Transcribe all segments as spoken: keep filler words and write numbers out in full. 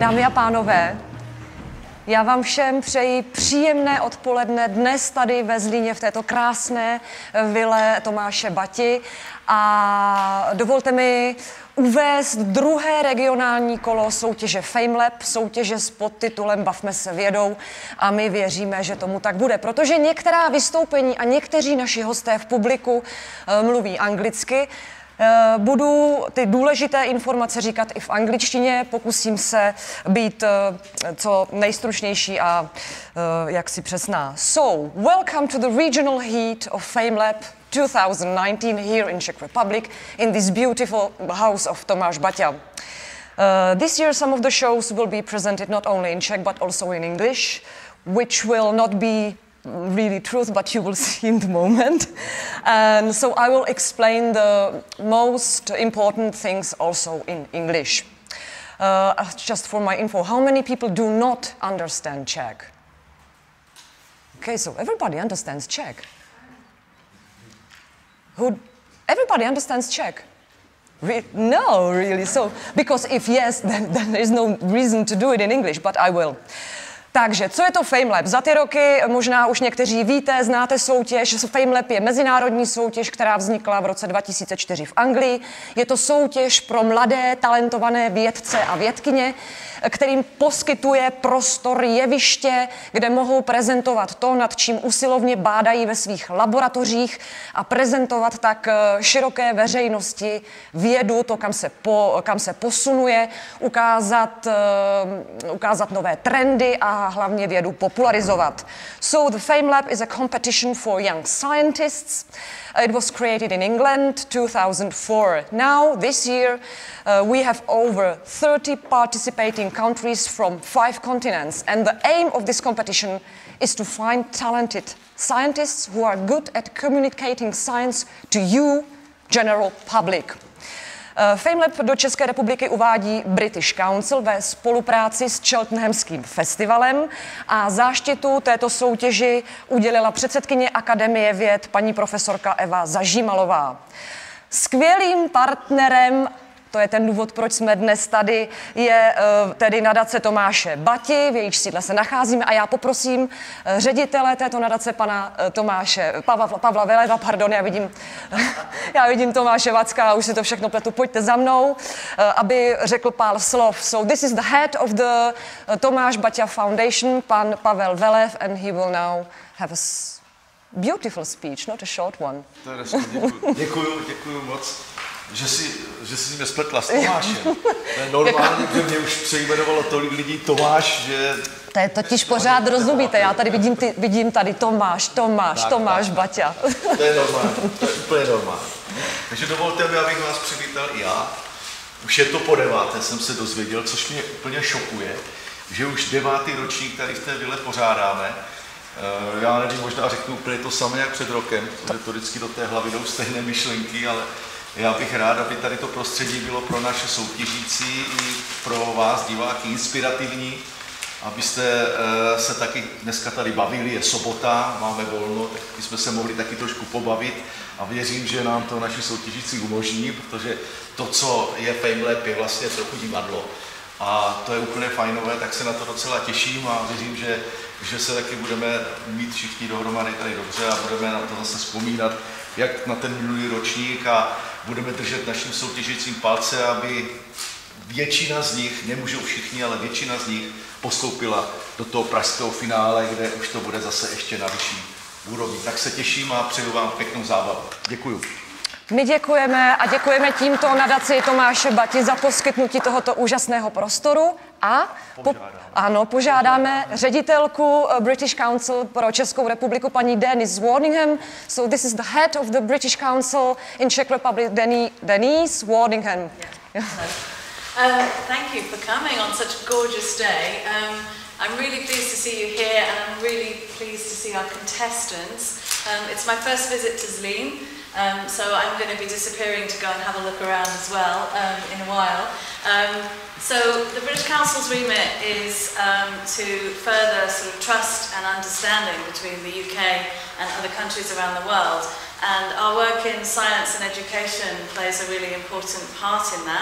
Dámy a pánové, já vám všem přeji příjemné odpoledne dnes tady ve Zlíně v této krásné vile Tomáše Bati a dovolte mi uvést druhé regionální kolo soutěže FameLab, soutěže s podtitulem Bavme se vědou a my věříme, že tomu tak bude, protože některá vystoupení a někteří naši hosté v publiku uh, mluví anglicky. Budu ty důležité informace říkat i v angličtině, pokusím se být co nejstručnější a jaksi přesná. So, welcome to the regional heat of FameLab two thousand nineteen here in Czech Republic in this beautiful house of Tomáš Baťa. Uh, this year some of the shows will be presented not only in Czech but also in English, which will not be really truth, but you will see in the moment. And so I will explain the most important things also in English. Uh, just for my info, how many people do not understand Czech? Okay, so everybody understands Czech. Who? Everybody understands Czech? Re- no, really. So, because if yes, then, then there is no reason to do it in English, but I will. Takže, co je to FameLab? Za ty roky možná už někteří víte, znáte soutěž. FameLab je mezinárodní soutěž, která vznikla v roce dva tisíce čtyři v Anglii. Je to soutěž pro mladé, talentované vědce a vědkyně, kterým poskytuje prostor, jeviště, kde mohou prezentovat to, nad čím usilovně bádají ve svých laboratořích a prezentovat tak široké veřejnosti vědu, to, kam se, po, kam se posunuje, ukázat, uh, ukázat nové trendy a hlavně vědu popularizovat. So the FameLab is a competition for young scientists. It was created in England two thousand four. Now, this year, uh, we have over thirty participating countries from five continents. And the aim of this competition is to find talented scientists who are good at communicating science to you, general public. Uh, FameLab do České republiky uvádí British Council ve spolupráci s Cheltenhamským festivalem a záštitu této soutěži udělila předsedkyně Akademie věd paní profesorka Eva Zažímalová. Skvělým partnerem, to je ten důvod, proč jsme dnes tady, je uh, tedy nadace Tomáše Bati, v jejíž sídle se nacházíme a já poprosím uh, ředitele této nadace, pana uh, Tomáše, Pavla, Pavla Veleva, pardon, já vidím, já vidím Tomáše Vacka, už si to všechno pletu, pojďte za mnou, uh, aby řekl pár slov. So this is the head of the uh, Tomáš Baťa Foundation, pan Pavel Velev, and he will now have a beautiful speech, not a short one. To je děkuju, děkuju, děkuju moc. Že si, že si mě spletla s Tomášem. To je normálně, že mě už přejmenovalo tolik lidí Tomáš, že... To je totiž pořád rozumíte, já tady vidím, ty, vidím tady Tomáš, Tomáš, tak, Tomáš tak, Baťa. To je normální, to je úplně normální. Takže dovolte mi, abych vás přivítal i já. Už je to po deváté, jsem se dozvěděl, což mě úplně šokuje, že už devátý ročník tady v té vile pořádáme. Já nevím, možná řeknu úplně to samé jak před rokem, protože to vždycky do té hlavy jdou stejné myšlenky, ale já bych rád, aby tady to prostředí bylo pro naše soutěžící i pro vás, diváky, inspirativní, abyste se taky dneska tady bavili, je sobota, máme volno, tak bychom se mohli taky trošku pobavit a věřím, že nám to naši soutěžící umožní, protože to, co je FameLab, je vlastně trochu divadlo. A to je úplně fajnové, tak se na to docela těším a věřím, že, že se taky budeme mít všichni dohromady tady dobře a budeme na to zase vzpomínat, jak na ten minulý ročník a budeme držet našim soutěžícím palce, aby většina z nich, nemůžou všichni, ale většina z nich postoupila do toho pražského finále, kde už to bude zase ještě na vyšší úrovni. Tak se těším a přeju vám pěknou zábavu. Děkuju. My děkujeme a děkujeme tímto nadaci Tomáše Bati za poskytnutí tohoto úžasného prostoru a po, ano, požádáme ředitelku British Council pro Českou republiku paní Denise Wardingham. So this is the head of the British Council in Czech Republic, Denise Wardingham. Yeah. Uh, thank you for coming on such a gorgeous day. Um, I'm really pleased to see you here and I'm really pleased to see our contestants. Um, it's my first visit to Zlín. Um, so I'm going to be disappearing to go and have a look around as well um, in a while. Um, so the British Council's remit is um, to further sort of trust and understanding between the U K and other countries around the world. And our work in science and education plays a really important part in that.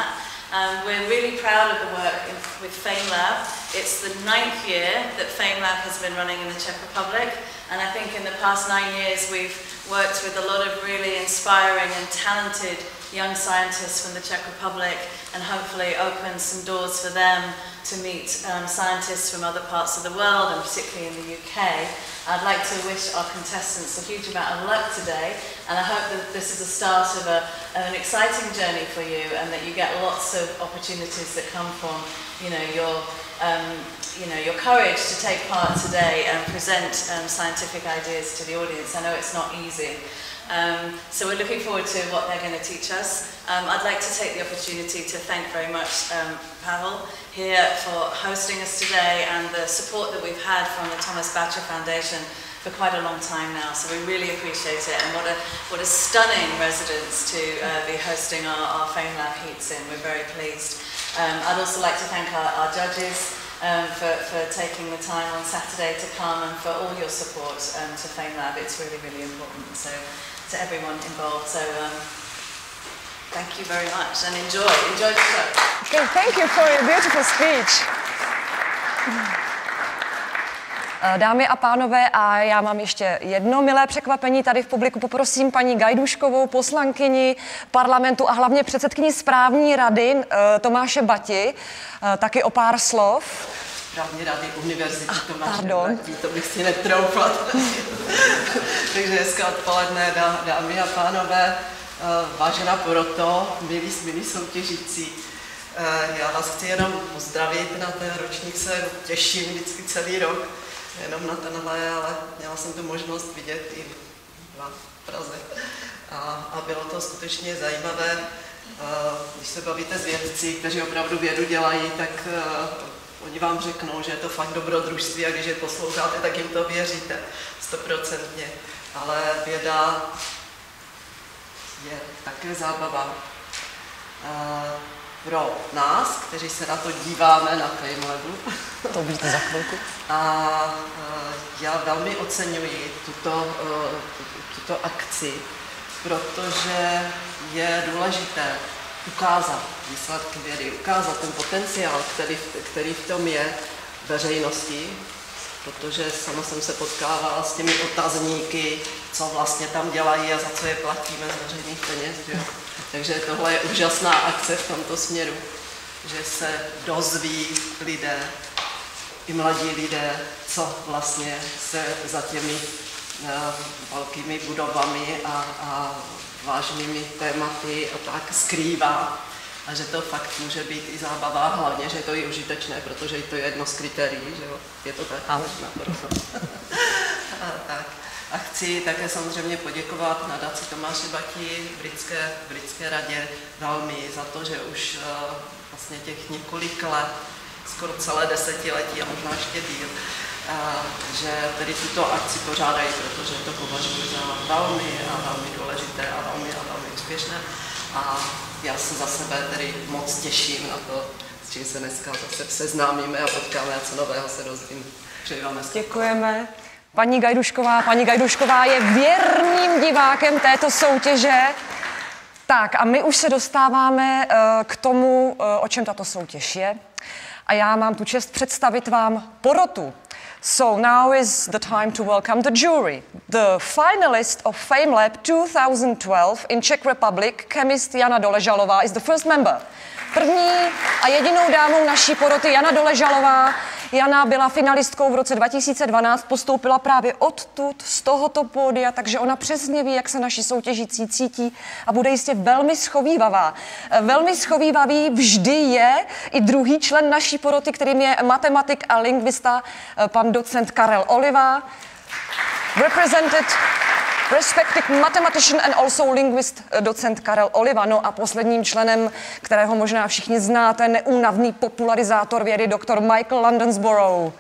Um, we're really proud of the work in, with FameLab. It's the ninth year that FameLab has been running in the Czech Republic, and I think in the past nine years we've worked with a lot of really inspiring and talented young scientists from the Czech Republic, and hopefully open some doors for them to meet um, scientists from other parts of the world, and particularly in the U K. I'd like to wish our contestants a huge amount of luck today, and I hope that this is the start of, a, of an exciting journey for you, and that you get lots of opportunities that come from, you know, your, um, you know, your courage to take part today and present um, scientific ideas to the audience. I know it's not easy. Um, so we're looking forward to what they're going to teach us. Um, I'd like to take the opportunity to thank very much um, Pavel here for hosting us today, and the support that we've had from the Thomas Bach Foundation for quite a long time now. So we really appreciate it, and what a what a stunning residence to uh, be hosting our, our FameLab Heats in. We're very pleased. Um, I'd also like to thank our, our judges um, for, for taking the time on Saturday to come, and for all your support um, to FameLab. It's really, really important. So to everyone involved. So um, thank you very much, and enjoy, enjoy the show. Okay, thank you for your beautiful speech. Dámy a pánové, a já mám ještě jedno milé překvapení tady v publiku. Poprosím paní Gajduškovou, poslankyni parlamentu a hlavně předsedkyni správní rady Tomáše Bati, taky o pár slov. Správní rady univerzity Tomáše Bati, to bych si netroufla. Takže hezké odpoledne, dámy a pánové, vážená poroto, milí, milí soutěžící. Já vás chci jenom pozdravit, na ten ročník se těším vždycky celý rok, jenom na tenhle, ale měla jsem tu možnost vidět i v Praze. A, a bylo to skutečně zajímavé. Když se bavíte s vědci, kteří opravdu vědu dělají, tak oni vám řeknou, že je to fakt dobrodružství, a když je posloucháte, tak jim to věříte stoprocentně. Ale věda je také zábava. Pro nás, kteří se na to díváme na FameLabu. To vidíte za chvilku. A já velmi oceňuji tuto, tuto akci, protože je důležité ukázat výsledky vědy, ukázat ten potenciál, který, který v tom je veřejnosti, protože sama jsem se potkávala s těmi otazníky, co vlastně tam dělají a za co je platíme z veřejných peněz. Že? Takže tohle je úžasná akce v tomto směru, že se dozví lidé, i mladí lidé, co vlastně se za těmi uh, velkými budovami a, a vážnými tématy a tak skrývá. A že to fakt může být i zábava, hlavně, že je to i užitečné, protože to je jedno z kritérií, že jo? Je to tak? Ano. A, tak. A chci také samozřejmě poděkovat nadaci Tomáše Bati, britské, britské radě, velmi za to, že už uh, vlastně těch několik let, skoro celé desetiletí a možná ještě díl, uh, že tedy tuto akci pořádají, protože to považuji za velmi a velmi důležité a velmi a velmi úspěšné. A já se za sebe tedy moc těším na to, s čím se dneska zase seznámíme a potkáme a co nového se dozvím. Přeji vám hezky. Děkujeme. Paní Gajdušková, paní Gajdušková je věrným divákem této soutěže. Tak a my už se dostáváme uh, k tomu, uh, o čem tato soutěž je. A já mám tu čest představit vám porotu. So now is the time to welcome the jury. The finalist of FameLab two thousand twelve in Czech Republic, chemist Jana Doležalová, is the first member. První a jedinou dámou naší poroty Jana Doležalová. Jana byla finalistkou v roce dva tisíce dvanáct, postoupila právě odtud, z tohoto pódia, takže ona přesně ví, jak se naši soutěžící cítí a bude jistě velmi schovívavá. Velmi schovívavý vždy je i druhý člen naší poroty, kterým je matematik a lingvista pan docent Karel Oliva. Represented respected mathematician and also linguist docent Karel Oliva. No a posledním členem, kterého možná všichni znáte, neúnavný popularizátor vědy, doktor Michael Londonsborough.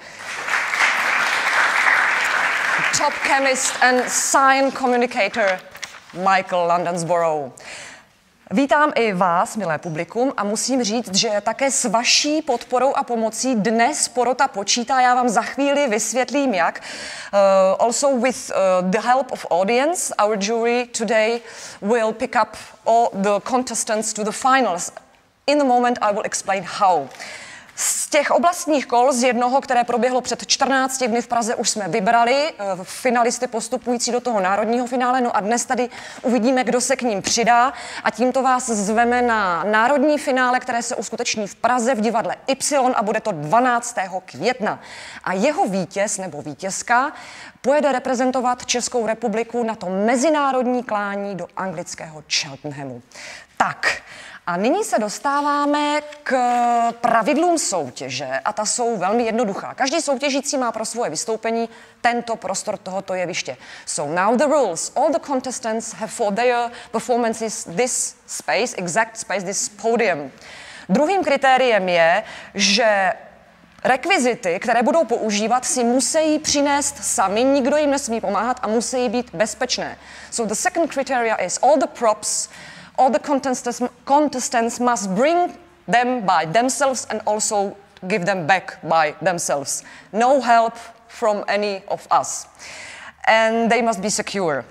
Top chemist and science communicator Michael Londonsborough. Vítám i vás, milé publikum, a musím říct, že také s vaší podporou a pomocí dnes porota počítá. Já vám za chvíli vysvětlím, jak. Uh, also with uh, the help of audience, our jury today will pick up all the contestants to the finals. In the moment I will explain how. Z těch oblastních kol, z jednoho, které proběhlo před čtrnácti dny v Praze, už jsme vybrali uh, finalisty postupující do toho národního finále, no a dnes tady uvidíme, kdo se k ním přidá a tímto vás zveme na národní finále, které se uskuteční v Praze v divadle Y a bude to dvanáctého května. A jeho vítěz nebo vítězka pojede reprezentovat Českou republiku na to mezinárodní klání do anglického Cheltenhamu. Tak, a nyní se dostáváme k pravidlům soutěže a ta jsou velmi jednoduchá. Každý soutěžící má pro svoje vystoupení tento prostor tohoto jeviště. So now the rules. All the contestants have for their performances this space, exact space, this podium. Druhým kritériem je, že rekvizity, které budou používat, si musí přinést sami, nikdo jim nesmí pomáhat a musí být bezpečné. So the second criteria is all the props, all the contestants, contestants must bring them by themselves and also give them back by themselves. No help from any of us. And they must be secure.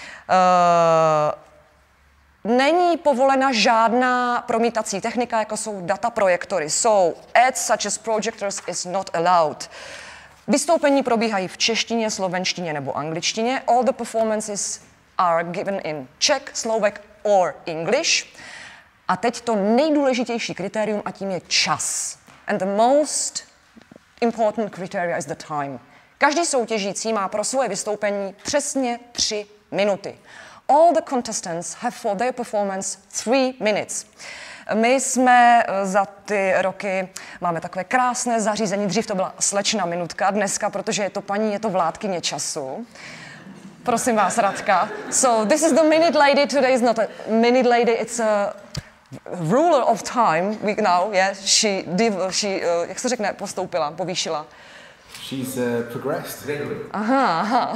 Uh, Není povolena žádná promítací technika, jako jsou data projektory. So, ads such as projectors is not allowed. Vystoupení probíhají v češtině, slovenštině nebo angličtině. All the performances are given in Czech, Slovak or English. A teď to nejdůležitější kritérium a tím je čas. And the most important criteria is the time. Každý soutěžící má pro svoje vystoupení přesně tři minuty. All the contestants have for their performance three minutes. My jsme za ty roky, máme takové krásné zařízení, dřív to byla slečna minutka, dneska, protože je to paní, je to vládkyně času. Prosím vás, Radka. So this is the minute lady, today is not a minute lady, it's a ruler of time. We now, yeah, she, she uh, jak se řekne, postoupila, povýšila. She's uh, progressed. Aha, aha.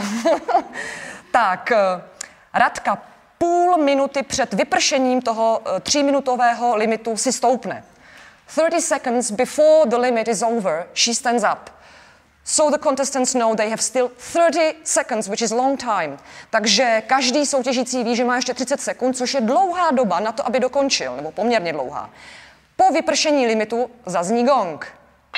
Tak, Radka půl minuty před vypršením toho uh, tříminutového limitu si stoupne. thirty seconds before the limit is over, she stands up. So the contestants know they have still thirty seconds, which is long time. Takže každý soutěžící ví, že má ještě třicet sekund, což je dlouhá doba na to, aby dokončil, nebo poměrně dlouhá. Po vypršení limitu zazní gong.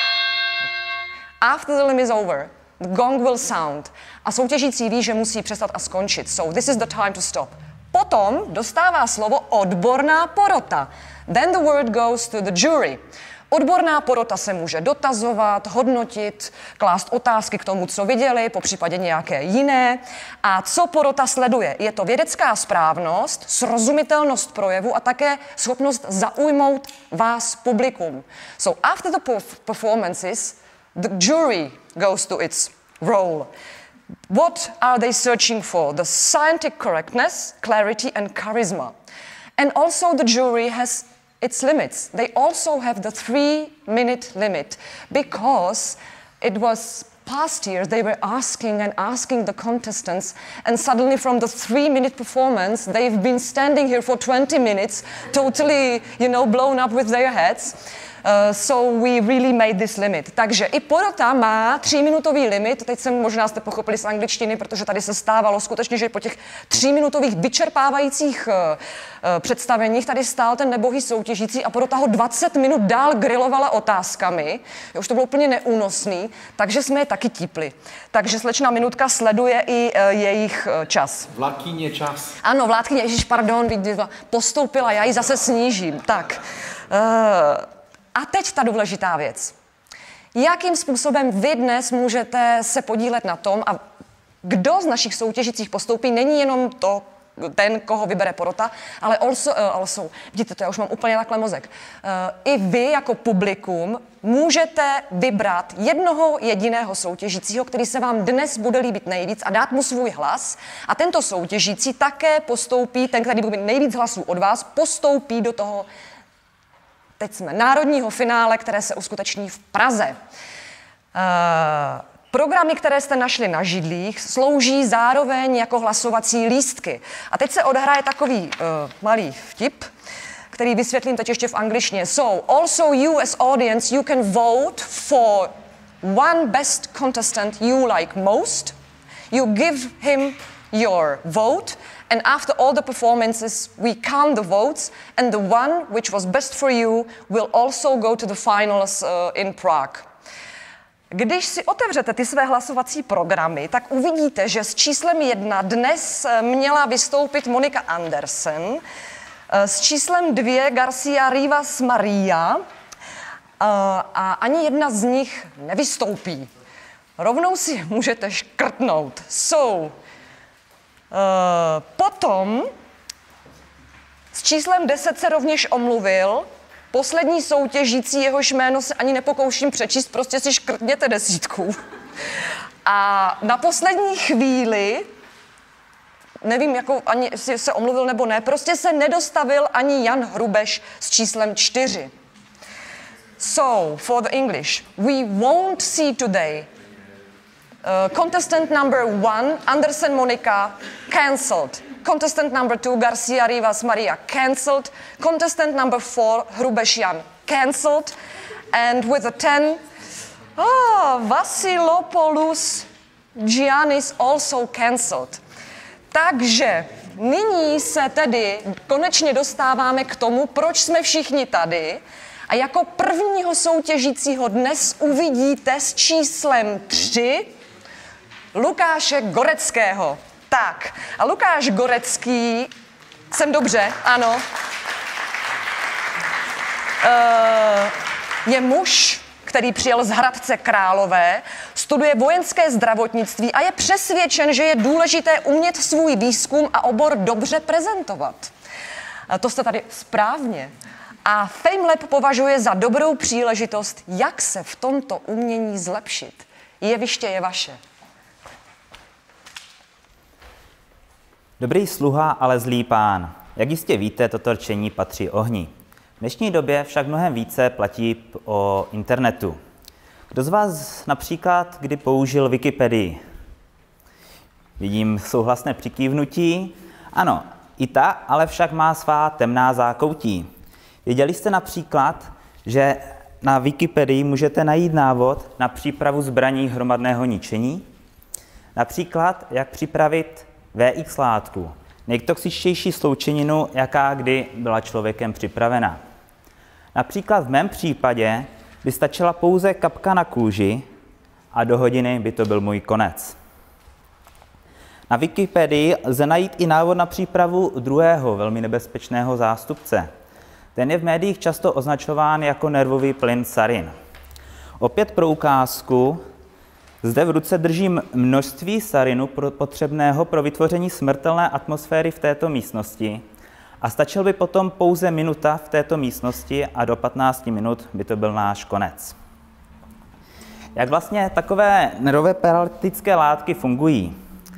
After the limit is over, the gong will sound. A soutěžící ví, že musí přestat a skončit. So this is the time to stop. Potom dostává slovo odborná porota. Then the word goes to the jury. Odborná porota se může dotazovat, hodnotit, klást otázky k tomu, co viděli, popřípadě nějaké jiné. A co porota sleduje? Je to vědecká správnost, srozumitelnost projevu a také schopnost zaujmout vás publikum. So after the performances, the jury goes to its role. What are they searching for? The scientific correctness, clarity and charisma. And also the jury has its limits. They also have the three-minute limit because it was past years they were asking and asking the contestants, and suddenly from the three-minute performance they've been standing here for twenty minutes, totally, you know, blown up with their heads. Uh, so we really made this limit. Takže i porota má tříminutový limit. Teď jsem možná jste pochopili z angličtiny, protože tady se stávalo skutečně, že po těch tříminutových vyčerpávajících uh, uh, představeních tady stál ten nebohý soutěžící a porota ho dvacet minut dál grilovala otázkami. Už to bylo úplně neúnosný, takže jsme je taky típli. Takže slečna minutka sleduje i uh, jejich uh, čas. Vládkyně čas. Ano, vládkyně, ježiš, pardon, postoupila, já ji zase snížím. Tak. Uh, A teď ta důležitá věc. Jakým způsobem vy dnes můžete se podílet na tom a kdo z našich soutěžících postoupí, není jenom to, ten, koho vybere porota, ale also, uh, also vidíte, to já už mám úplně takhle mozek. Uh, I vy jako publikum můžete vybrat jednoho jediného soutěžícího, který se vám dnes bude líbit nejvíc a dát mu svůj hlas. A tento soutěžící také postoupí, ten, který bude mít nejvíc hlasů od vás, postoupí do toho teď jsme národního finále, které se uskuteční v Praze. Uh, programy, které jste našli na židlích, slouží zároveň jako hlasovací lístky. A teď se odhraje takový uh, malý vtip, který vysvětlím teď ještě v angličtině. So, also you as audience, you can vote for one best contestant you like most. You give him your vote, and after all the performances, we count the votes, and the one which was best for you will also go to the finals uh, in Prague. Když si otevřete ty své hlasovací programy, tak uvidíte, že s číslem jedna dnes měla vystoupit Monika Andersen, s číslem dvě Garcia Rivas Maria a ani jedna z nich nevystoupí. Rovnou si můžete škrtnout. So, uh, potom s číslem deset se rovněž omluvil poslední soutěžící, jehož jméno se ani nepokouším přečíst, prostě si škrtněte desítku. A na poslední chvíli, nevím, jako ani si se omluvil nebo ne, prostě se nedostavil ani Jan Hrubeš s číslem čtyři. So, for the English, we won't see today uh, contestant number one, Andersen Monika, cancelled. Contestant number two, Garcia Rivas Maria, cancelled. Contestant number four, Hrubeš Jan, cancelled. And with a ten, ah, Vasilopoulos Giannis also cancelled. Takže nyní se tedy konečně dostáváme k tomu, proč jsme všichni tady. A jako prvního soutěžícího dnes uvidíte s číslem tři Lukáše Goreckého. Tak, a Lukáš Gorecký, jsem dobře, ano, uh, je muž, který přijel z Hradce Králové, studuje vojenské zdravotnictví a je přesvědčen, že je důležité umět svůj výzkum a obor dobře prezentovat. A to jste tady správně. A FameLab považuje za dobrou příležitost, jak se v tomto umění zlepšit. Jeviště je vaše. Dobrý sluha, ale zlý pán. Jak jistě víte, toto rčení patří ohni. V dnešní době však mnohem více platí o internetu. Kdo z vás například kdy použil Wikipedii? Vidím souhlasné přikývnutí. Ano, i ta, ale však má svá temná zákoutí. Věděli jste například, že na Wikipedii můžete najít návod na přípravu zbraní hromadného ničení? Například, jak připravit V X látku, nejtoxičtější sloučeninu, jaká kdy byla člověkem připravena. Například v mém případě by stačila pouze kapka na kůži a do hodiny by to byl můj konec. Na Wikipedii lze najít i návod na přípravu druhého velmi nebezpečného zástupce. Ten je v médiích často označován jako nervový plyn sarin. Opět pro ukázku, zde v ruce držím množství sarinu potřebného pro vytvoření smrtelné atmosféry v této místnosti a stačil by potom pouze minuta v této místnosti a do patnácti minut by to byl náš konec. Jak vlastně takové nervové paralytické látky fungují?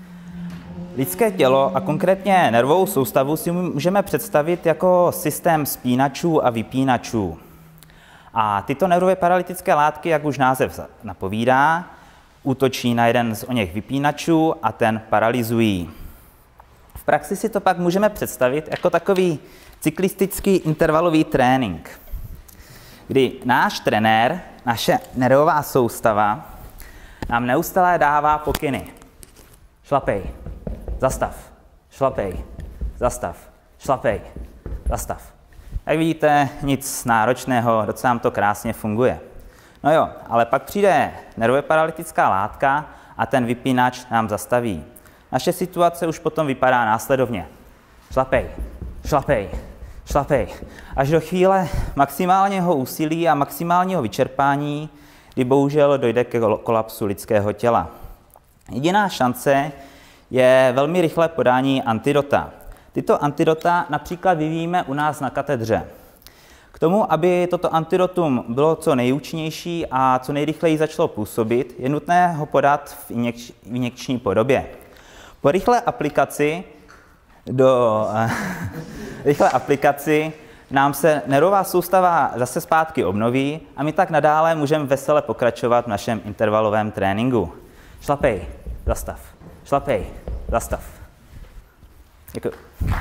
Lidské tělo a konkrétně nervovou soustavu si můžeme představit jako systém spínačů a vypínačů. A tyto nervové paralytické látky, jak už název napovídá, útočí na jeden z oněch vypínačů a ten paralyzují. V praxi si to pak můžeme představit jako takový cyklistický intervalový trénink, kdy náš trenér, naše nervová soustava, nám neustále dává pokyny. Šlapej, zastav, šlapej, zastav, šlapej, zastav. Jak vidíte, nic náročného, docela to krásně funguje. No jo, ale pak přijde nervově paralytická látka a ten vypínač nám zastaví. Naše situace už potom vypadá následovně. Šlapej, šlapej, šlapej. Až do chvíle maximálního úsilí a maximálního vyčerpání, kdy bohužel dojde ke kolapsu lidského těla. Jediná šance je velmi rychlé podání antidota. Tyto antidota například vyvíjíme u nás na katedře. K tomu, aby toto antidotum bylo co nejúčinnější a co nejrychleji začalo působit, je nutné ho podat v injekč, injekční podobě. Po rychlé aplikaci, do, rychlé aplikaci nám se nervová soustava zase zpátky obnoví a my tak nadále můžeme vesele pokračovat v našem intervalovém tréninku. Šlapej, zastav, šlapej, zastav. Děkuji.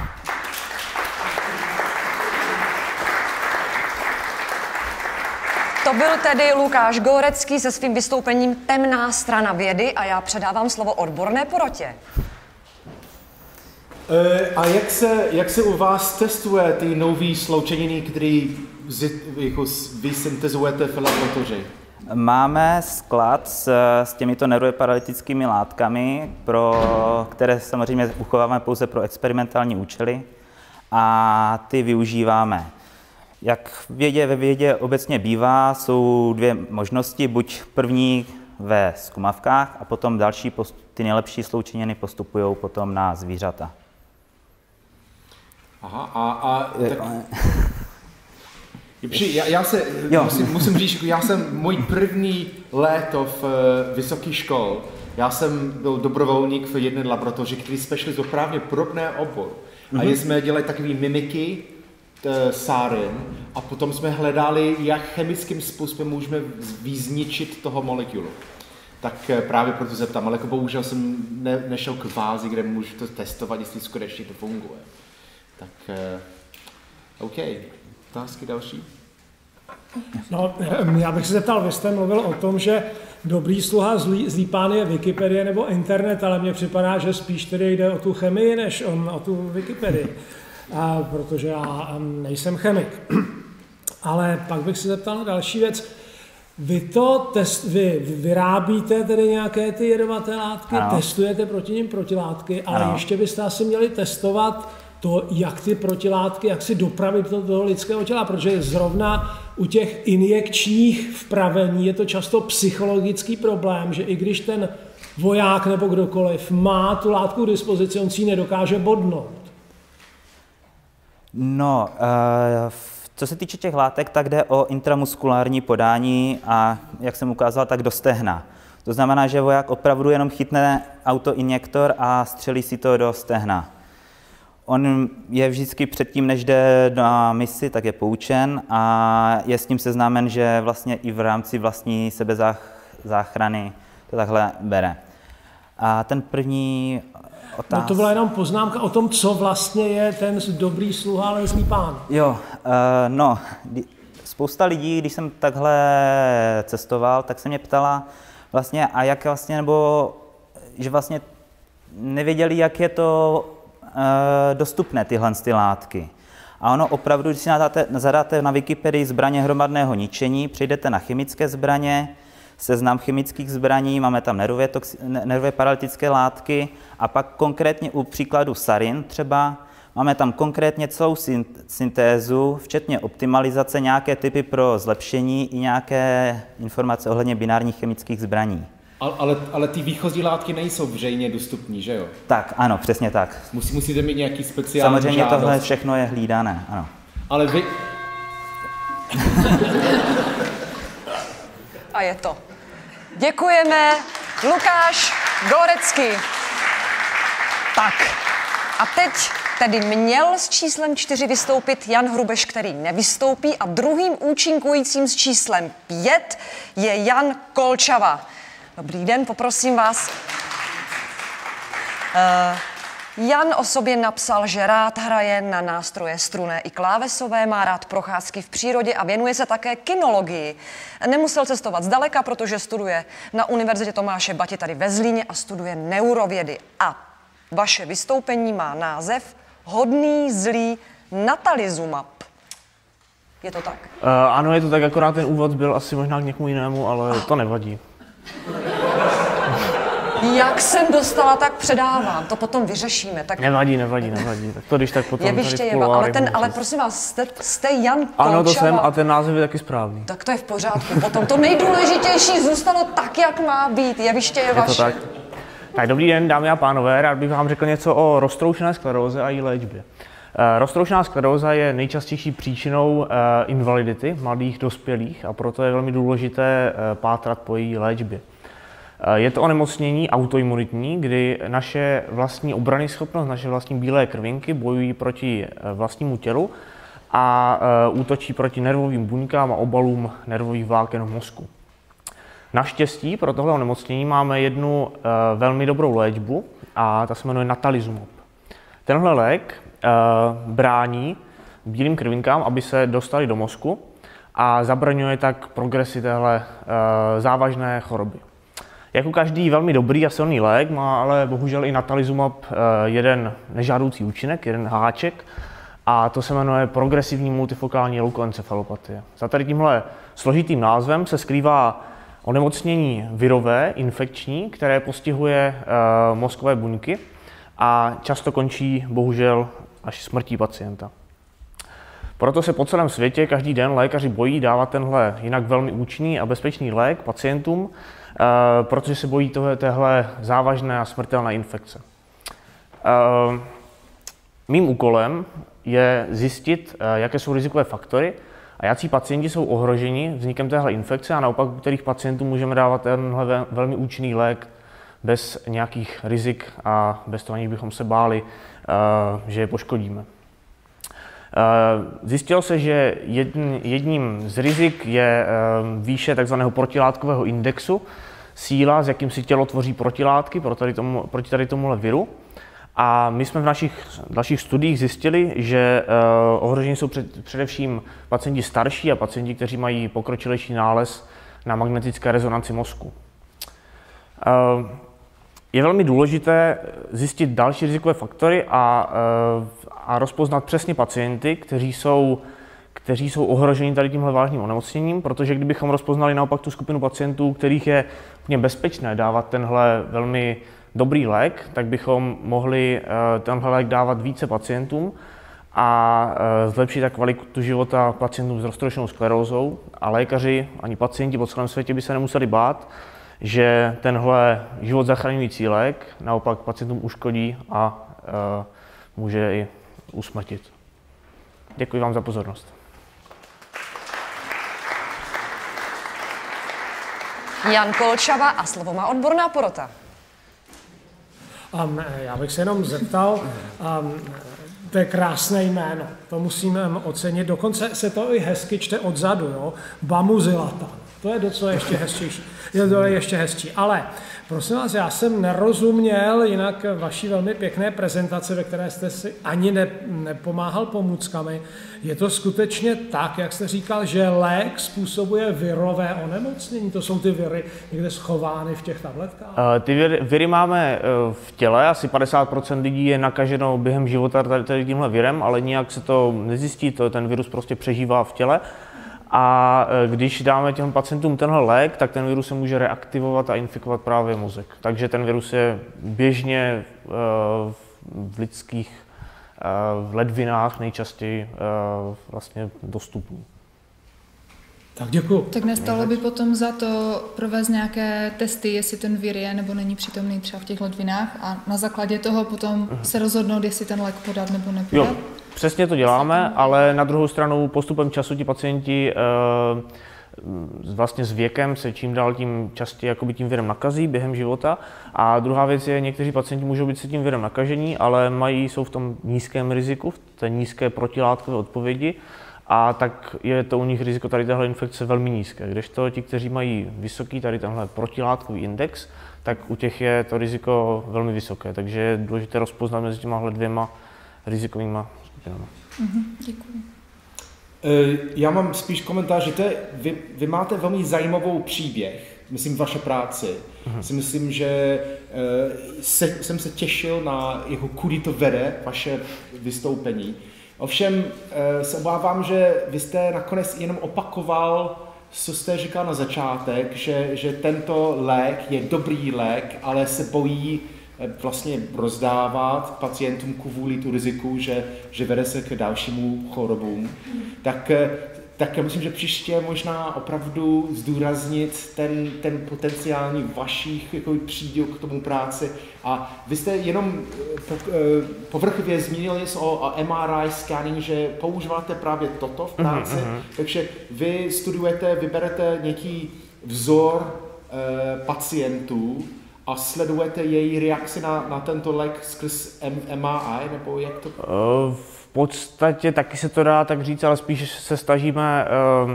To byl tedy Lukáš Gorecký se svým vystoupením Temná strana vědy a já předávám slovo odborné porotě. A jak se, jak se u vás testuje ty nové sloučeniny, které jako vy syntezujete v laboratoři? Máme sklad s, s těmito nervově paralytickými látkami, pro, které samozřejmě uchováváme pouze pro experimentální účely a ty využíváme. Jak v vědě, ve vědě obecně bývá, jsou dvě možnosti, buď první ve zkumavkách a potom další, ty nejlepší sloučeniny postupují potom na zvířata. Aha, a, a tak... Já, já se musím, musím říct, já jsem můj první léto v uh, vysoké škole, já jsem byl dobrovolník v jedné laboratoři, který specializuje právě podobné obor. Mm-hmm. A jsme dělali takové mimiky t, sárin a potom jsme hledali, jak chemickým způsobem můžeme vyzničit toho molekulu. Tak uh, právě proto se ptám, ale jako bohužel jsem ne, nešel k vázi, kde můžu to testovat, jestli skutečně to funguje. Tak uh, OK. Otázky další? No, já bych se zeptal, vy jste mluvil o tom, že dobrý sluha zlý, zlý pán je Wikipedie nebo internet, ale mně připadá, že spíš tedy jde o tu chemii, než on, o tu Wikipedii, a, protože já nejsem chemik. Ale pak bych se zeptal na další věc. Vy to test, vy vyrábíte tedy nějaké ty jedovaté látky, ano. Testujete proti nim protilátky, ale ano. Ještě byste asi měli testovat to, jak ty protilátky, jak si dopravit do toho lidského těla, protože zrovna u těch injekčních vpravení je to často psychologický problém, že i když ten voják nebo kdokoliv má tu látku k dispozici, on si ji nedokáže bodnout. No, uh, co se týče těch látek, tak jde o intramuskulární podání a jak jsem ukázal, tak do stehna. To znamená, že voják opravdu jenom chytne autoinjektor a střelí si to do stehna. On je vždycky předtím, než jde na misi, tak je poučen a je s tím seznámen, že vlastně i v rámci vlastní sebezáchrany to takhle bere. A ten první otázka... No to byla jenom poznámka o tom, co vlastně je ten dobrý sluha, ale zlý pán. Jo, uh, no, spousta lidí, když jsem takhle cestoval, tak se mě ptala vlastně, a jak vlastně, nebo že vlastně nevěděli, jak je to dostupné tyhle ty látky. A ono opravdu, když si nadáte, zadáte na Wikipedii zbraně hromadného ničení, přejdete na chemické zbraně, seznam chemických zbraní, máme tam nervové, toxi, nervové paralytické látky a pak konkrétně u příkladu sarin třeba máme tam konkrétně celou syntézu, včetně optimalizace, nějaké typy pro zlepšení i nějaké informace ohledně binárních chemických zbraní. Ale, ale ty výchozí látky nejsou veřejně dostupní, že jo? Tak, ano, přesně tak. Musí, musíte mít nějaký speciální Samozřejmě žádost. Tohle všechno je hlídané, ano. Ale vy... A je to. Děkujeme, Lukáš Górecký. Tak, a teď tedy měl s číslem čtyři vystoupit Jan Hrubeš, který nevystoupí, a druhým účinkujícím s číslem pět je Jan Kolčava. Dobrý den, poprosím vás. Uh, Jan o sobě napsal, že rád hraje na nástroje strunné i klávesové, má rád procházky v přírodě a věnuje se také kinologii. Nemusel cestovat zdaleka, protože studuje na Univerzitě Tomáše Bati tady ve Zlíně a studuje neurovědy. A vaše vystoupení má název Hodný zlý natalizumab. Je to tak? Uh, ano, je to tak, akorát ten úvod byl asi možná k někomu jinému, ale oh. to nevadí. Jak jsem dostala, tak předávám. To potom vyřešíme. Tak... Nevadí, nevadí, nevadí. Tak to když tak potom Jeviště tady v Jeva, ale, ten, můžu. ale prosím vás, jste, jste Jan Kolčava. Ano, to jsem a ten název je taky správný. Tak to je v pořádku. Potom to nejdůležitější zůstalo tak, jak má být. Jeviště je, je vaše. To tak. Tak dobrý den, dámy a pánové, rád bych vám řekl něco o roztroušené skleróze a její léčbě. Roztroušená skleróza je nejčastější příčinou invalidity mladých dospělých a proto je velmi důležité pátrat po její léčbě. Je to onemocnění autoimunitní, kdy naše vlastní obrany schopnost, naše vlastní bílé krvinky bojují proti vlastnímu tělu a útočí proti nervovým buňkám a obalům nervových vláken v mozku. Naštěstí pro tohle onemocnění máme jednu velmi dobrou léčbu a ta se jmenuje natalizumab. Tenhle lék brání bílým krvinkám, aby se dostali do mozku a zabraňuje tak progresi téhle závažné choroby. Jako každý velmi dobrý a silný lék má ale bohužel i natalizumab jeden nežádoucí účinek, jeden háček, a to se jmenuje progresivní multifokální leukoencefalopatie. Za tady tímhle složitým názvem se skrývá onemocnění virové, infekční, které postihuje mozkové buňky a často končí bohužel až smrtí pacienta. Proto se po celém světě každý den lékaři bojí dávat tenhle jinak velmi účinný a bezpečný lék pacientům, protože se bojí tohle, téhle závažné a smrtelné infekce. Mým úkolem je zjistit, jaké jsou rizikové faktory a jaký pacienti jsou ohroženi vznikem téhle infekce a naopak, u kterých pacientů můžeme dávat tenhle velmi účinný lék bez nějakých rizik a bez toho, aniž bychom se báli, že je poškodíme. Zjistilo se, že jedním z rizik je výše tzv. Protilátkového indexu, síla, s jakým si tělo tvoří protilátky proti tady, tomu, proti tady tomuhle viru. A my jsme v našich dalších studiích zjistili, že ohrožení jsou před, především pacienti starší a pacienti, kteří mají pokročilejší nález na magnetické rezonanci mozku. Je velmi důležité zjistit další rizikové faktory a, a rozpoznat přesně pacienty, kteří jsou, kteří jsou ohroženi tady tímhle vážným onemocněním, protože kdybychom rozpoznali naopak tu skupinu pacientů, kterých je úplně bezpečné dávat tenhle velmi dobrý lék, tak bychom mohli tenhle lék dávat více pacientům a zlepšit tak kvalitu života pacientům s roztroušenou sklerózou. A lékaři ani pacienti po celém světě by se nemuseli bát, že tenhle život zachraňující lék naopak pacientům uškodí a e, může i usmrtit. Děkuji vám za pozornost. Jan Kolčava a slovo má odborná porota. Um, já bych se jenom zeptal, um, to je krásné jméno, to musíme ocenit, dokonce se to i hezky čte odzadu, jo? Bamuzilatan. To je docela ještě hezčí. Je to ještě hezčí. Ale prosím vás, já jsem nerozuměl jinak vaší velmi pěkné prezentace, ve které jste si ani ne, nepomáhal pomůckami. Je to skutečně tak, jak jste říkal, že lék způsobuje virové onemocnění? To jsou ty viry někde schovány v těch tabletkách? Uh, ty viry, viry máme uh, v těle, asi padesát procent lidí je nakaženo během života tady, tady tímhle virem, ale nijak se to nezjistí, to, ten virus prostě přežívá v těle. A když dáme těm pacientům tenhle lék, tak ten virus se může reaktivovat a infikovat právě mozek. Takže ten virus je běžně v lidských v ledvinách nejčastěji vlastně dostupný. Tak děkuju. Tak nestalo by potom za to provést nějaké testy, jestli ten vir je nebo není přítomný třeba v těch ledvinách a na základě toho potom se rozhodnout, jestli ten lék podat nebo nepodat? Jo, přesně to děláme, ale na druhou stranu postupem času ti pacienti vlastně s věkem se čím dál tím častěji jakoby tím virem nakazí během života. A druhá věc je, někteří pacienti můžou být se tím virem nakažení, ale mají, jsou v tom nízkém riziku, v té nízké protilátkové odpovědi. A tak je to u nich riziko tady téhle infekce velmi nízké. Kdežto ti, kteří mají vysoký tady tenhle protilátkový index, tak u těch je to riziko velmi vysoké. Takže je důležité rozpoznat mezi těma dvěma rizikovými skupinami. Mm-hmm, děkuji. Já mám spíš komentář, že to je, vy, vy máte velmi zajímavou příběh, myslím vaše práci. Mm-hmm. Si myslím, že se, jsem se těšil na jeho kudy to vede, vaše vystoupení. Ovšem se obávám, že vy jste nakonec jenom opakoval, co jste říkal na začátek, že, že tento lék je dobrý lék, ale se bojí vlastně rozdávat pacientům kvůli tu riziku, že, že vede se k dalšímu chorobům. Tak, tak já myslím, že příště možná opravdu zdůraznit ten, ten potenciální vašich jako příděl k tomu práci. A vy jste jenom povrchově zmínili o, o M R I scanning, že používáte právě toto v práci, mm-hmm. takže vy studujete, vyberete nějaký vzor eh, pacientů a sledujete její reakci na, na tento lék skrz M R I, nebo jak to? V podstatě taky se to dá tak říct, ale spíš se snažíme, uh, uh,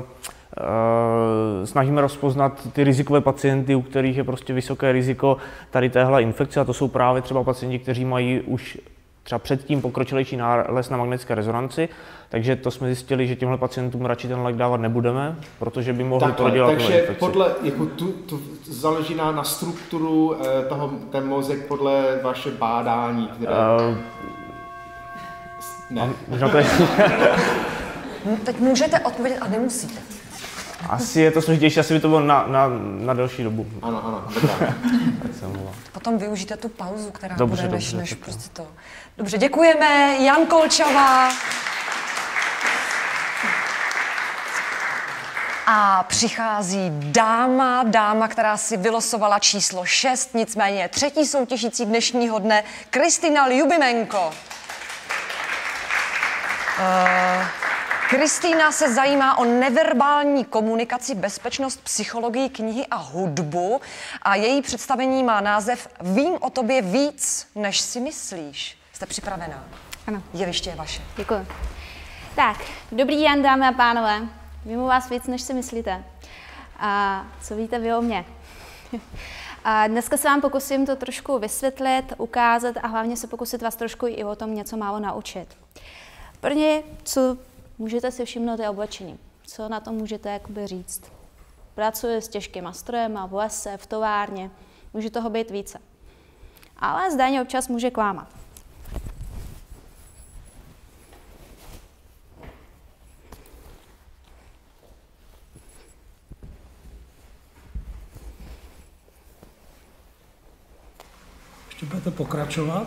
snažíme rozpoznat ty rizikové pacienty, u kterých je prostě vysoké riziko tady téhle infekce, a to jsou právě třeba pacienti, kteří mají už třeba předtím pokročilejší nález na magnetické rezonanci, takže to jsme zjistili, že těmhle pacientům radši ten lék dávat nebudeme, protože by mohli Takhle, prodělat takže infekci. podle, jako tu, tu, záleží na, na strukturu eh, toho, ten mozek podle vaše bádání, které... Uh, ne. Možná to je... Teď můžete odpovědět a nemusíte. Asi je to složitější, asi by to bylo na, na, na delší dobu. Ano, ano, dobrá. Potom využijte tu pauzu, která dobře, bude než, dobře, než dobře. prostě to. Dobře, děkujeme. Jan Kolčava. A přichází dáma, dáma, která si vylosovala číslo šest, nicméně třetí soutěžící dnešního dne, Kristýna Ljubimenko. Uh, Kristýna se zajímá o neverbální komunikaci, bezpečnost, psychologii, knihy a hudbu a její představení má název Vím o tobě víc, než si myslíš. Jste připravená? Ano. Jeviště je vaše. Děkuji. Tak, dobrý den, dámy a pánové. Vím o vás víc, než si myslíte. A co víte vy o mně? A dneska se vám pokusím to trošku vysvětlit, ukázat a hlavně se pokusit vás trošku i o tom něco málo naučit. První, co můžete si všimnout, je oblečení. Co na to můžete jakoby říct? Pracuji s těžkýma strojema, v lese, v továrně, může toho být více. Ale zdání občas může klámat. Ještě budete pokračovat?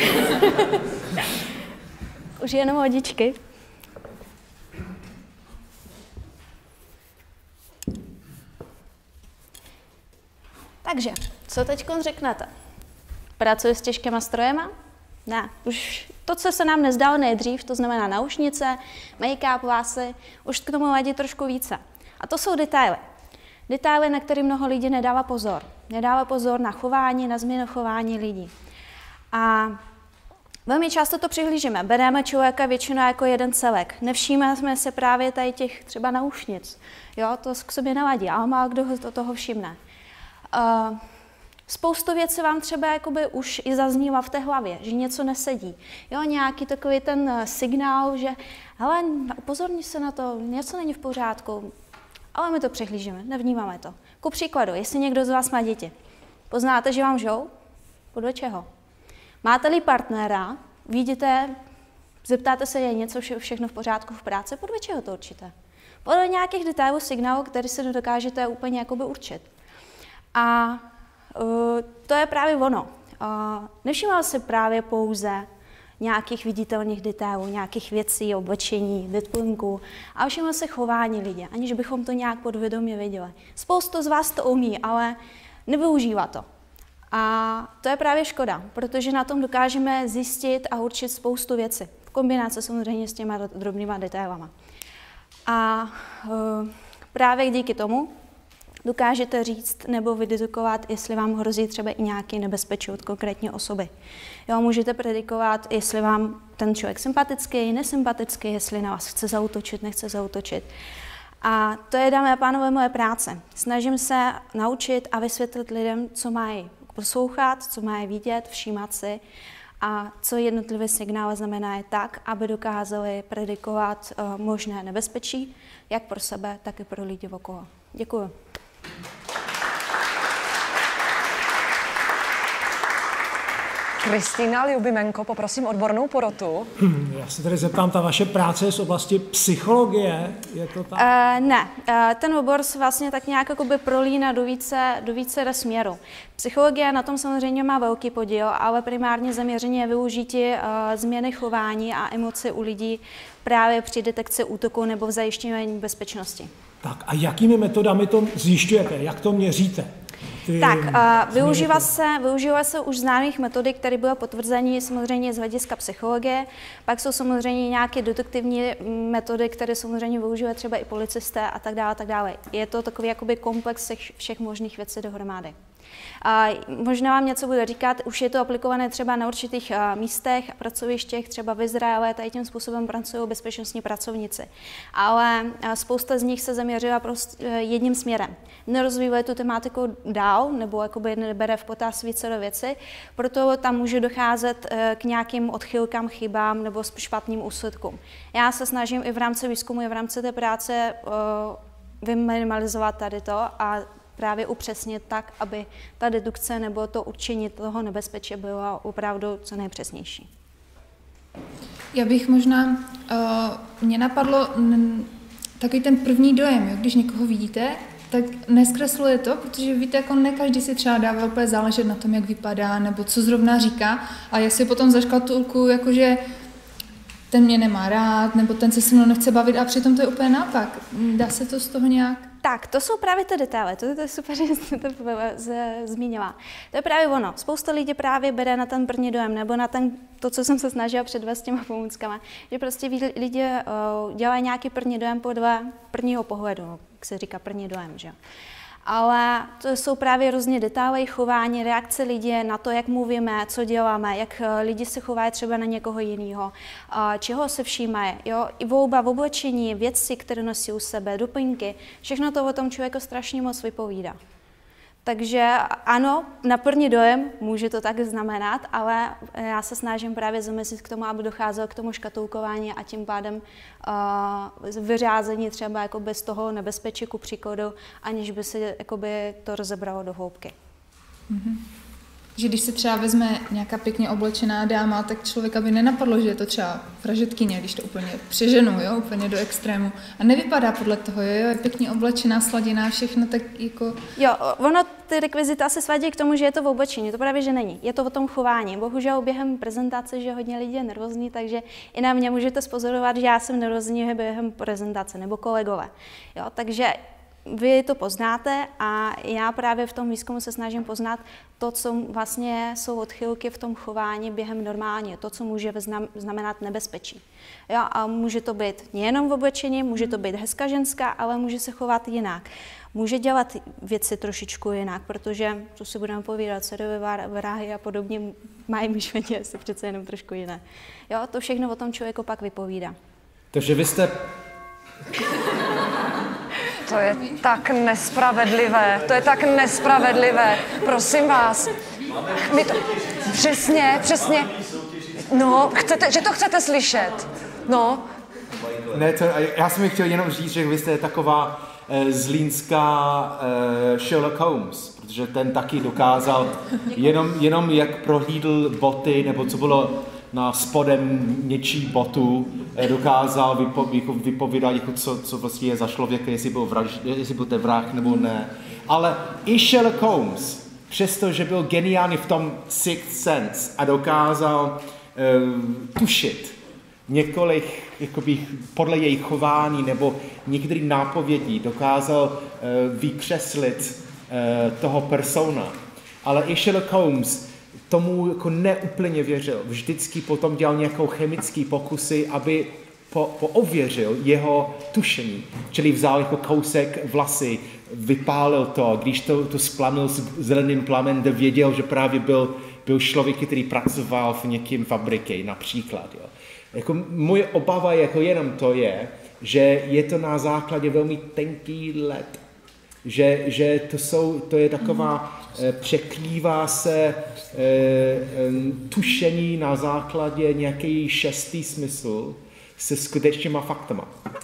Už jenom hodičky. Takže, co teď řeknete? Pracuji s těžkýma strojema? Ne, už to, co se nám nezdálo nejdřív, to znamená naušnice, make-up, vlasy, už k tomu vadí trošku více. A to jsou detaily. Detaily, na které mnoho lidí nedává pozor. Nedává pozor na chování, na změnu chování lidí. A velmi často to přihlížíme. Bereme člověka většinou jako jeden celek. Nevšímáme se právě tady těch třeba naušnic. Jo, to k sobě nevadí, ale málo kdo do toho všimne. Uh, spoustu věcí vám třeba jakoby už i zaznívá v té hlavě, že něco nesedí. Jo, nějaký takový ten signál, že hele, upozorni se na to, něco není v pořádku. Ale my to přehlížíme, nevnímáme to. Ku příkladu, jestli někdo z vás má děti, poznáte, že vám žou? Podle čeho? Máte-li partnera, vidíte, zeptáte se, je něco vše, všechno v pořádku v práci, podle čeho to určíte? Podle nějakých detailů, signálů, které si nedokážete úplně jakoby určit. A uh, to je právě ono. Uh, nevšímá se právě pouze nějakých viditelných detailů, nějakých věcí, oblečení, detailing, a všiml se chování lidí, aniž bychom to nějak podvědomě věděli. Spoustu z vás to umí, ale nevyužívá to. A to je právě škoda, protože na tom dokážeme zjistit a určit spoustu věcí. V kombinaci samozřejmě s těma drobnýma detailama. A uh, právě díky tomu dokážete říct nebo vydedukovat, jestli vám hrozí třeba i nějaké nebezpečí od konkrétní osoby. Jo, můžete predikovat, jestli vám ten člověk sympatický, nesympatický, jestli na vás chce zaútočit, nechce zaútočit. A to je, dámy a pánové, moje práce. Snažím se naučit a vysvětlit lidem, co mají poslouchat, co mají vidět, všímat si a co jednotlivé signály znamenají tak, aby dokázali predikovat uh, možné nebezpečí, jak pro sebe, tak i pro lidi okolo. Děkuji. Kristýna Ljubimenko, poprosím odbornou porotu. Já se tady zeptám, ta vaše práce je z oblasti psychologie, je to tak? Uh, ne, uh, ten obor se vlastně tak nějak jakoby prolíná do více, do více směru. Psychologie na tom samozřejmě má velký podíl, ale primárně zaměření je využití uh, změny chování a emocí u lidí právě při detekci útoku nebo v zajištění bezpečnosti. Tak a jakými metodami to zjišťujete? Jak to měříte? Ty tak, uh, využívá se, využívá se už známých metodik, které bylo potvrzení samozřejmě z hlediska psychologie. Pak jsou samozřejmě nějaké detektivní metody, které samozřejmě využívají třeba i policisté a tak dále, tak dále. Je to takový jakoby komplex všech, všech možných věcí dohromady. A možná vám něco budu říkat, už je to aplikované třeba na určitých místech, pracovištích, třeba v Izraele, tady tím způsobem pracují bezpečnostní pracovníci. Ale spousta z nich se zaměřila prostě jedním směrem. Nerozvíjuje tu tematiku dál, nebo jakoby nebere v potaz více do věci, proto tam může docházet k nějakým odchylkám, chybám nebo špatným úsledkům. Já se snažím i v rámci výzkumu, i v rámci té práce vyminimalizovat tady to a právě upřesnit tak, aby ta dedukce nebo to určení toho nebezpečí bylo opravdu co nejpřesnější. Já bych možná, uh, mě napadlo n, takový ten první dojem, jo, když někoho vidíte, tak neskresluje to, protože víte, jako ne každý si třeba dává úplně záležet na tom, jak vypadá, nebo co zrovna říká, a jestli potom zaškatulku, jakože ten mě nemá rád, nebo ten se se mnou nechce bavit, a přitom to je úplně naopak. Dá se to z toho nějak? Tak, to jsou právě ty detaily, to, to je super, že jste to zmínila. To je právě ono. Spousta lidí právě bere na ten první dojem, nebo na ten, to, co jsem se snažila předvést těma pomůckama, že prostě lidi uh, dělají nějaký první dojem podle prvního pohledu, jak se říká první dojem, že? Ale to jsou právě různě detaily, chování, reakce lidí na to, jak mluvíme, co děláme, jak lidi se chovají třeba na někoho jiného, čeho se všímají. Jo? I volba v oblečení, věci, které nosí u sebe, doplňky, všechno to o tom člověku strašně moc vypovídá. Takže ano, na první dojem může to tak znamenat, ale já se snažím právě zamyslet k tomu, aby docházelo k tomu škatulkování a tím pádem uh, vyřázení třeba jako bez toho nebezpečí ku příkladu, aniž by se jakoby to rozebralo do hloubky. Mm-hmm. Že když se třeba vezme nějaká pěkně oblečená dáma, tak člověka by nenapadlo, že je to třeba vražedkyně, když to úplně přeženu, jo, úplně do extrému. A nevypadá podle toho, jo, je pěkně oblečená, sladěná, všechno tak jako... Jo, ono ty rekvizita se svádí k tomu, že je to v oblečení, to právě, že není. Je to o tom chování. Bohužel během prezentace, že hodně lidí je nervózní, takže i na mě můžete spozorovat, že já jsem nervózní během prezentace, nebo kolegové. Jo, takže vy to poznáte a já právě v tom výzkumu se snažím poznat to, co vlastně jsou odchylky v tom chování během normálně, to, co může znamenat nebezpečí. Jo, a může to být nejenom v oblečení, může to být hezká ženská, ale může se chovat jinak. Může dělat věci trošičku jinak, protože, co si budeme povídat, sériové vrahy a podobně mají myšlení asi přece jenom trošku jiné. Jo, to všechno o tom člověku pak vypovídá. Takže vy jste... To je tak nespravedlivé, to je tak nespravedlivé, prosím vás. My to, přesně, přesně, no, chcete, že to chcete slyšet, no. Ne, to, já jsem chtěl jenom říct, že vy jste taková eh, zlínská eh, Sherlock Holmes, protože ten taky dokázal jenom, jenom jak prohlídl boty, nebo co bylo na spodem něčí botu, dokázal vypo, jako vypovídat, jako co, co vlastně je za člověka, jestli byl, vraž, jestli byl ten vrah nebo ne. Ale i Sherlock Holmes, přestože byl geniální v tom Sixth Sense a dokázal uh, tušit několik, jakoby, podle jejich chování nebo některých nápovědí, dokázal uh, vykreslit uh, toho persona. Ale i Sherlock Holmes tomu jako neúplně věřil. Vždycky potom dělal nějakou chemický pokusy, aby po, poověřil jeho tušení. Čili vzal jako kousek vlasy, vypálil to, když to, to splamil zeleným plamen, věděl, že právě byl, byl člověk, který pracoval v někým fabrice, například. Jo. Jako moje obava jako jenom to je, že je to na základě velmi tenký led. Že, že to, jsou, to je taková, eh, překrývá se eh, eh, tušení na základě nějaký šestý smysl se skutečnýma faktama.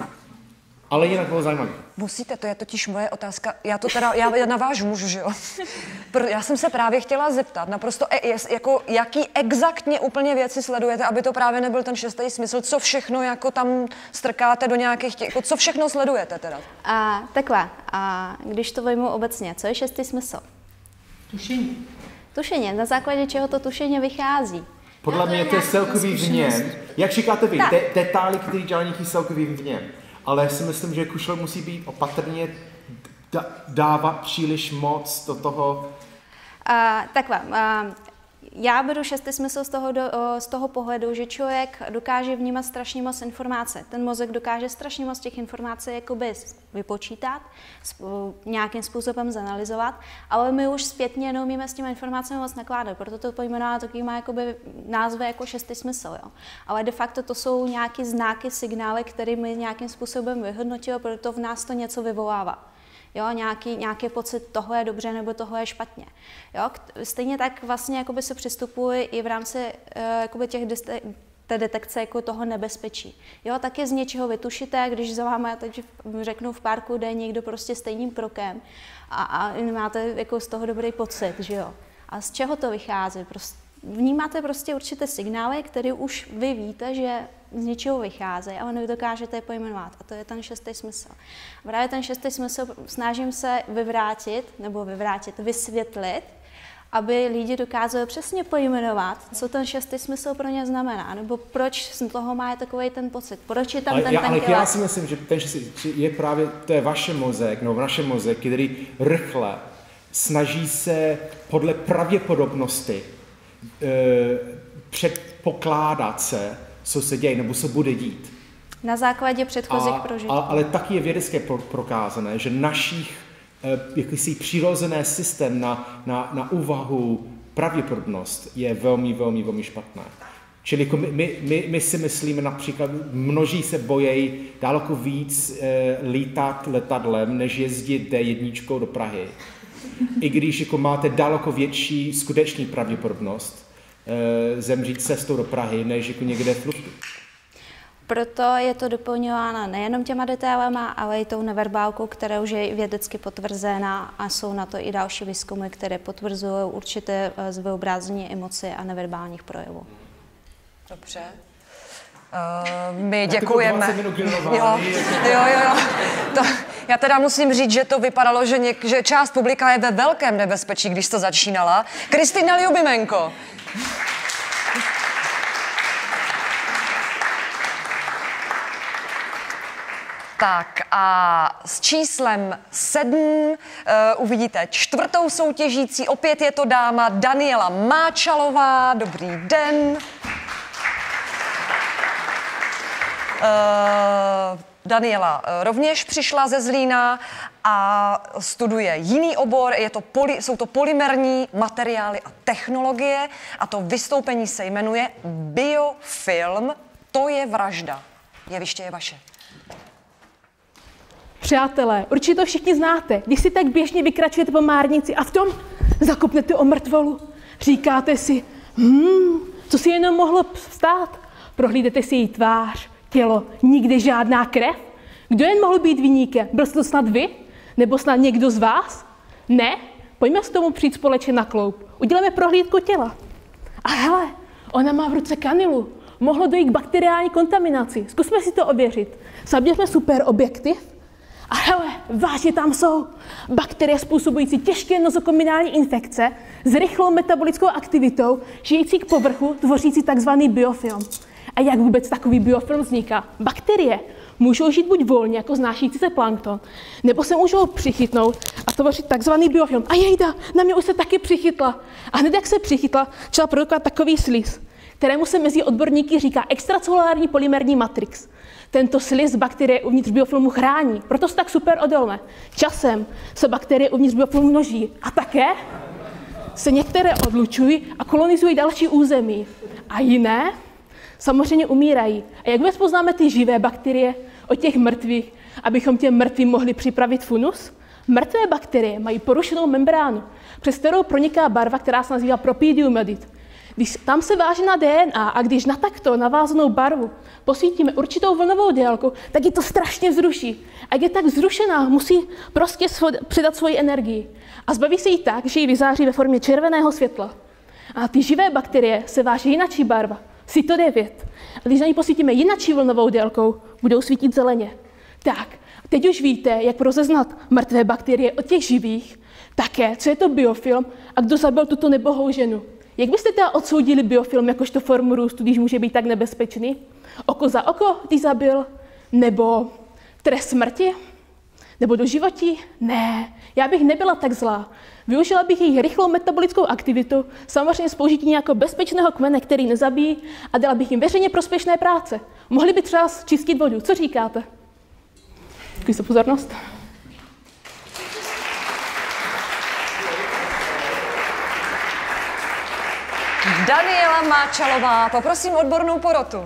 Ale jinak bylo zajímavé. Musíte, to je totiž moje otázka. Já to teda, já navážu, můžu, že jo? Já jsem se právě chtěla zeptat, naprosto, jako, jaký exaktně úplně věci sledujete, aby to právě nebyl ten šestý smysl, co všechno jako tam strkáte do nějakých, těch, jako, co všechno sledujete teda? A, takhle, a když to vejmu obecně, co je šestý smysl? Tušení. Tušení, na základě čeho to tušení vychází? Podle mě to je celkový vněm. Jak říkáte vy, de- detaily, které dělají nějaký celkový vněm. Ale já si myslím, že kušel musí být opatrně dávat příliš moc do toho. Uh, takhle, uh, já beru šestý smysl z toho, do, z toho pohledu, že člověk dokáže vnímat strašně moc informace. Ten mozek dokáže strašně moc těch informací jakoby vypočítat, nějakým způsobem zanalyzovat, ale my už zpětně neumíme s těmi informacemi moc nakládat, proto to pojmenuje takový má jakoby názvy jako šestý smysl. Jo. Ale de facto to jsou nějaké znáky, signály, které my nějakým způsobem vyhodnotíme, proto v nás to něco vyvolává. Jo, nějaký, nějaký pocit, toho je dobře nebo toho je špatně. Jo, stejně tak vlastně jakoby se přistupuje i v rámci uh, jakoby těch deste- té detekce jako toho nebezpečí. Jo, taky z něčeho vytušíte, když za vámi, teď řeknu, v parku jde někdo prostě stejným krokem a, a máte jako z toho dobrý pocit, že jo. A z čeho to vychází? Prostě vnímáte prostě určité signály, které už vy víte, že z něčeho vycházejí, ale nedokážete je pojmenovat. A to je ten šestý smysl. A právě ten šestý smysl snažím se vyvrátit, nebo vyvrátit, vysvětlit, aby lidi dokázali přesně pojmenovat, co ten šestý smysl pro ně znamená, nebo proč z toho má takový ten pocit, proč je tam ale ten já, ten ale já si myslím, že ten šestý je právě, to je vaše mozek, nebo naše mozek, který rychle snaží se podle pravděpodobnosti e, předpokládat se, co se děje, nebo se bude dít. Na základě předchozích prožitků. Ale taky je vědecky prokázané, že našich jakýsi přirozený systém na, na, na úvahu pravděpodobnost je velmi, velmi, velmi špatná. Čili jako my, my, my si myslíme například, množí se bojejí daleko víc e, lítat letadlem, než jezdit D jedna do Prahy. I když jako máte daleko větší skutečný pravděpodobnost e, zemřít cestou do Prahy, než jako někde v luftu. Proto je to doplňováno nejenom těma detailama, ale i tou neverbálkou, která už je vědecky potvrzená a jsou na to i další výzkumy, které potvrzují určité vyobrazení emocí a neverbálních projevů. Dobře. Uh, my děkujeme. Jo, jo, jo. jo. To, já teda musím říct, že to vypadalo, že, něk, že část publika je ve velkém nebezpečí, když to začínala. Kristýna Ljubimenko. Tak a s číslem sedm uh, uvidíte čtvrtou soutěžící, opět je to dáma Daniela Máčalová. Dobrý den. Uh, Daniela uh, rovněž přišla ze Zlína a studuje jiný obor, je to poly, jsou to polymerní materiály a technologie a to vystoupení se jmenuje Biofilm, to je vražda. Jeviště je vaše. Přátelé, určitě to všichni znáte, když si tak běžně vykračujete po márnici a v tom zakopnete o mrtvolu. Říkáte si, hmm, co si jenom mohlo stát? Prohlídete si její tvář, tělo, nikdy žádná krev? Kdo jen mohl být viníkem? Byl jste to snad vy? Nebo snad někdo z vás? Ne? Pojďme s tomu přijít společně na kloup. Uděláme prohlídku těla. A hele, ona má v ruce kanilu. Mohlo dojít k bakteriální kontaminaci. Zkusme si to ověřit. Zaběřme super objektiv. A hele, vážně tam jsou bakterie způsobující těžké nozokominální infekce s rychlou metabolickou aktivitou, žijící k povrchu, tvořící takzvaný biofilm. A jak vůbec takový biofilm vzniká? Bakterie můžou žít buď volně, jako znášící se plankton, nebo se můžou přichytnout a tvořit takzvaný biofilm. A jejda, na mě už se taky přichytla. A hned jak se přichytla, začala produkovat takový sliz, kterému se mezi odborníky říká extracelulární polymerní matrix. Tento sliz bakterie uvnitř biofilmu chrání, proto jsou tak super odolné. Časem se bakterie uvnitř biofilmu množí a také se některé odlučují a kolonizují další území. A jiné samozřejmě umírají. A jak vůbec poznáme ty živé bakterie od těch mrtvých, abychom těm mrtvým mohli připravit funus? Mrtvé bakterie mají porušenou membránu, přes kterou proniká barva, která se nazývá propidiumidit. Když tam se váže na D N A a když na takto navázanou barvu posvítíme určitou vlnovou délku, tak je to strašně vzruší. A jak je tak vzrušená, musí prostě přidat svoji energii. A zbaví se jí tak, že ji vyzáří ve formě červeného světla. A ty živé bakterie se váže jinačí barva, C Y T devět. A když na ní posvítíme jinačí vlnovou délkou, budou svítit zeleně. Tak, teď už víte, jak rozeznat mrtvé bakterie od těch živých, také, co je to biofilm a kdo zabil tuto nebohou ženu. Jak byste teda odsoudili biofilm jakožto formu růstu, když může být tak nebezpečný? Oko za oko, když zabil? Nebo trest smrti? Nebo do životí? Ne, já bych nebyla tak zlá. Využila bych jejich rychlou metabolickou aktivitu, samozřejmě s použitím nějakého bezpečného kmene, který nezabíjí, a dala bych jim veřejně prospěšné práce. Mohli by třeba čistit vodu. Co říkáte? Děkuji za pozornost. Daniela Máčalová, poprosím odbornou porotu.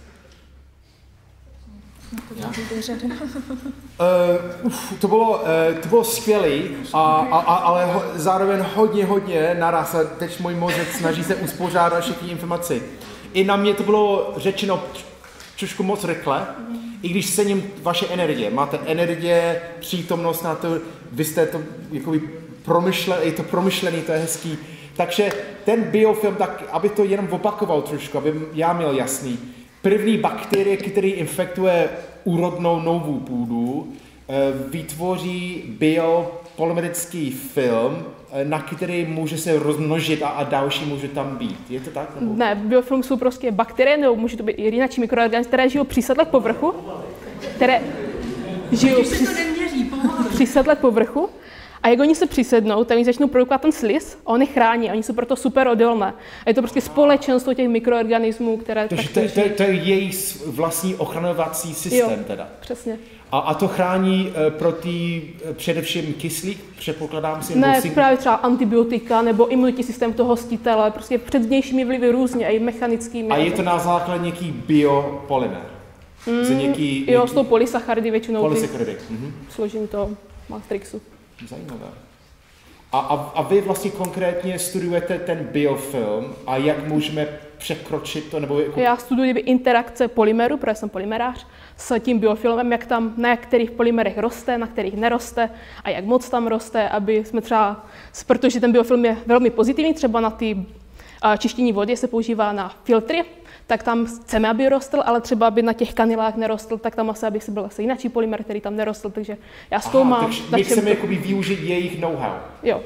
Uh, uf, to bylo, uh, to bylo skvělý, a, a, a, ale ho, zároveň hodně, hodně naraz. A teď můj mozek snaží se uspořádat všechny informace. I na mě to bylo řečeno trošku moc rychle, i když cením vaše energie. Máte energie, přítomnost na to, vy jste to jakoby promyšlený, je to promyšlený, to je hezký. Takže ten biofilm, tak aby to jenom opakoval trošku, aby já měl jasný. První bakterie, který infektuje úrodnou novou půdu, vytvoří biopolymerický film, na který může se rozmnožit a, a další může tam být. Je to tak? Nebo? Ne, biofilm jsou prostě bakterie, nebo může to být i jináčí mikroorganismy, které žijou při sedlech povrchu, které žijou při, při sedlech povrchu. A jak oni se přisednou, tak oni začnou produkovat ten sliz a oni chrání, oni jsou proto super odolné. A je to prostě společenstvo těch mikroorganismů, které... Takže to, to, to je jejich vlastní ochranovací systém, jo, teda. Přesně. A, a to chrání uh, proti uh, především kyslík, předpokládám si? Ne, si... právě třeba antibiotika nebo imunitní systém toho hostitele, prostě před vnějšími vlivy různě, i mechanickými. A je to na základě nějaký biopolymer? Mm, nějaký, jo, nějaký... jsou polysacharidy většinou. Polysacharidy. Mhm. Složení toho matrixu. Zajímavé. A, a, a vy vlastně konkrétně studujete ten biofilm a jak můžeme překročit to? Nebo jako... Já studuji interakce polymeru, protože jsem polymerář, s tím biofilmem, jak tam, na kterých polymerech roste, na kterých neroste a jak moc tam roste, aby jsme třeba, protože ten biofilm je velmi pozitivní, třeba na ty čištění vody se používá na filtry, tak tam chceme, aby rostl, ale třeba aby na těch kanilách nerostl, tak tam asi, aby se byl asi jináčí polymer, který tam nerostl, takže já zkoumám. Aha, takže my chceme to... jakoby využít jejich know-how. Jo.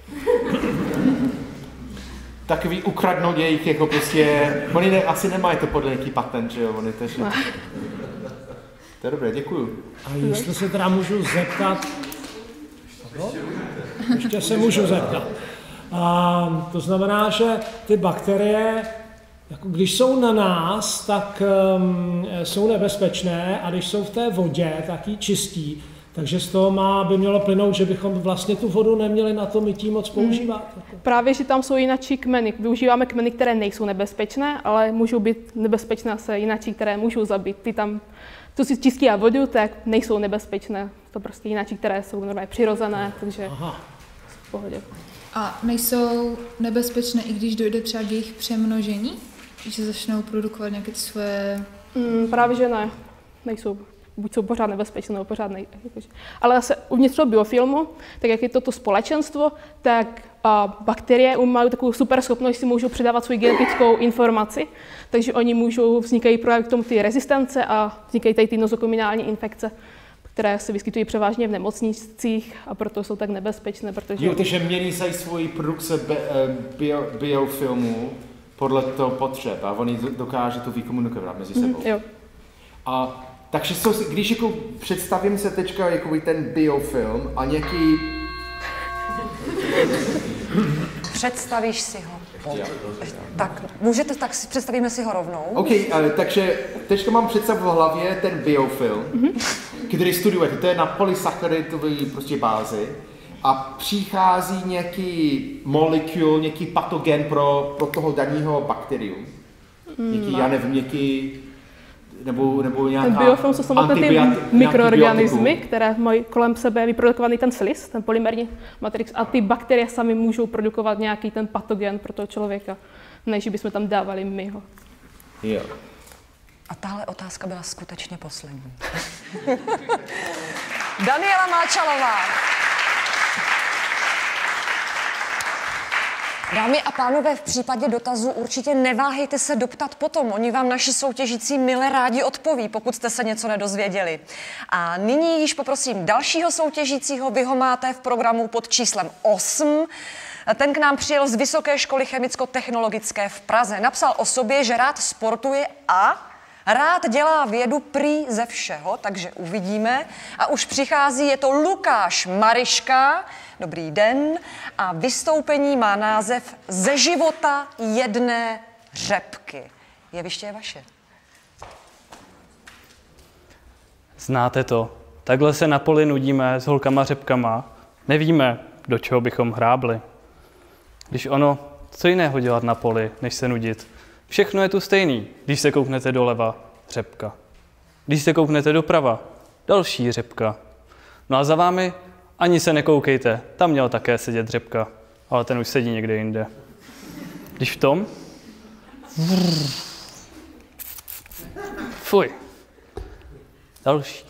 Takový ukradnout jejich, jako prostě, oni ne, asi nemají to podle nějaký patent, že jo, oni tež... To je dobré, děkuju. A jestli se teda můžu zeptat... Ještě se můžu zeptat. A to znamená, že ty bakterie, jako když jsou na nás, tak um, jsou nebezpečné, a když jsou v té vodě, tak ji čistí. Takže z toho má, by mělo plynout, že bychom vlastně tu vodu neměli na to mytí moc používat. Hmm. Právě, že tam jsou jináčí kmeny. Využíváme kmeny, které nejsou nebezpečné, ale můžou být nebezpečné se jináčí, které můžou zabít. Ty tam, tu si čistí a vodu, tak nejsou nebezpečné. To prostě jináčí, které jsou normálně přirozené, takže Aha. v pohodě. A nejsou nebezpečné, i když dojde třeba k jejich přemnožení? Že začnou produkovat nějaké svoje... Mm, právě, že ne. Nejsou. Buď jsou pořád nebezpečné, nebo pořád nej... Ale zase uvnitř toho biofilmu, tak jak je toto společenstvo, tak a, bakterie mají takovou super schopnost, že si můžou předávat svou genetickou informaci, takže oni můžou, vznikají právě k tomu ty rezistence a vznikají tady ty nozokominální infekce, které se vyskytují převážně v nemocnicích a proto jsou tak nebezpečné, protože... Jo, takže mění se svoji produkce bio, biofilmu podle toho potřeb a oni dokáže to vykomunikovat mezi sebou. Mm, jo. A takže so, když jako představím se teďka jako ten biofilm a nějaký... Představíš si ho. Tak, můžete, tak si představíme si ho rovnou. OK, ale, takže teďka mám představu v hlavě ten biofilm, mm-hmm. který studujete, to je na polysacharidové prostě bázi a přichází nějaký molekul, nějaký patogen pro, pro toho daného bakterium. Mm, nějaký, já nevím, nějaký... Nebo, nebo nějaká ten biofilm jsou samotné ty mikroorganismy, které mají kolem sebe vyprodukovaný ten sliz, ten polymerní matrix, a ty bakterie sami můžou produkovat nějaký ten patogen pro toho člověka, než bychom tam dávali my ho. Jo. A tahle otázka byla skutečně poslední. Daniela Máčalová. Dámy a pánové, v případě dotazu určitě neváhejte se doptat potom. Oni vám naši soutěžící mile rádi odpoví, pokud jste se něco nedozvěděli. A nyní již poprosím dalšího soutěžícího. Vy ho máte v programu pod číslem osm. Ten k nám přijel z Vysoké školy chemicko-technologické v Praze. Napsal o sobě, že rád sportuje a Rád dělá vědu prý ze všeho, takže uvidíme. A už přichází, je to Lukáš Mariška. Dobrý den. A vystoupení má název Ze života jedné řepky. Jeviště je vaše. Znáte to. Takhle se na poli nudíme s holkama řepkama. Nevíme, do čeho bychom hrábli. Když ono, co jiného dělat na poli, než se nudit? Všechno je tu stejný. Když se kouknete doleva, řepka. Když se kouknete doprava, další řepka. No a za vámi ani se nekoukejte, tam měl také sedět řepka, ale ten už sedí někde jinde. Když v tom... Fuj. Další.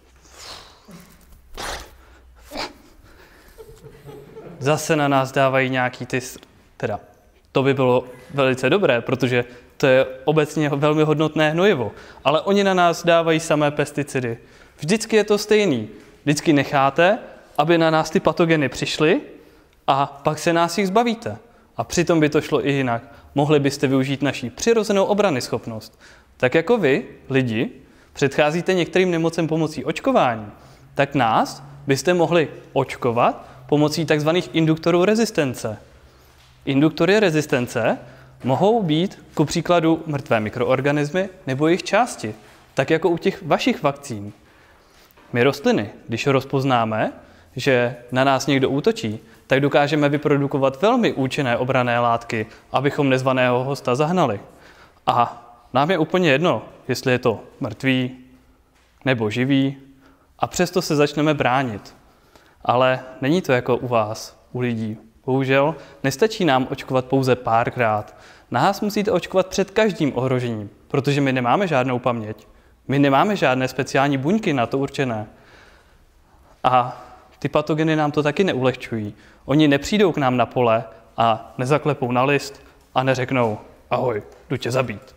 Zase na nás dávají nějaký ty... Teda, to by bylo velice dobré, protože to je obecně velmi hodnotné hnojivo. Ale oni na nás dávají samé pesticidy. Vždycky je to stejný. Vždycky necháte, aby na nás ty patogeny přišly a pak se nás jich zbavíte. A přitom by to šlo i jinak. Mohli byste využít naší přirozenou obranyschopnost. Tak jako vy, lidi, předcházíte některým nemocem pomocí očkování, tak nás byste mohli očkovat pomocí tzv. Induktorů rezistence. Induktory rezistence mohou být ku příkladu mrtvé mikroorganismy nebo jejich části, tak jako u těch vašich vakcín. My rostliny, když rozpoznáme, že na nás někdo útočí, tak dokážeme vyprodukovat velmi účinné obranné látky, abychom nezvaného hosta zahnali. A nám je úplně jedno, jestli je to mrtvý nebo živý, a přesto se začneme bránit. Ale není to jako u vás, u lidí. Bohužel nestačí nám očkovat pouze párkrát. Nás musíte očkovat před každým ohrožením, protože my nemáme žádnou paměť. My nemáme žádné speciální buňky na to určené. A ty patogeny nám to taky neulehčují. Oni nepřijdou k nám na pole a nezaklepou na list a neřeknou ahoj, jdu tě zabít.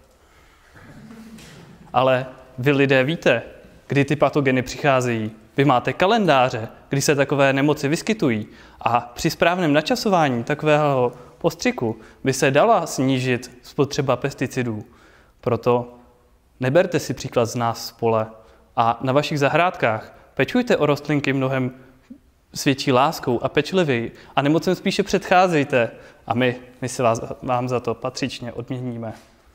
Ale vy lidé víte, kdy ty patogeny přicházejí. Vy máte kalendáře, kdy se takové nemoci vyskytují a při správném načasování takového postřiku by se dala snížit spotřeba pesticidů. Proto neberte si příklad z nás z pole a na vašich zahrádkách pečujte o rostlinky mnohem s větší láskou a pečlivěji a nemocem spíše předcházejte a my, my se vás, vám za to patřičně odměníme.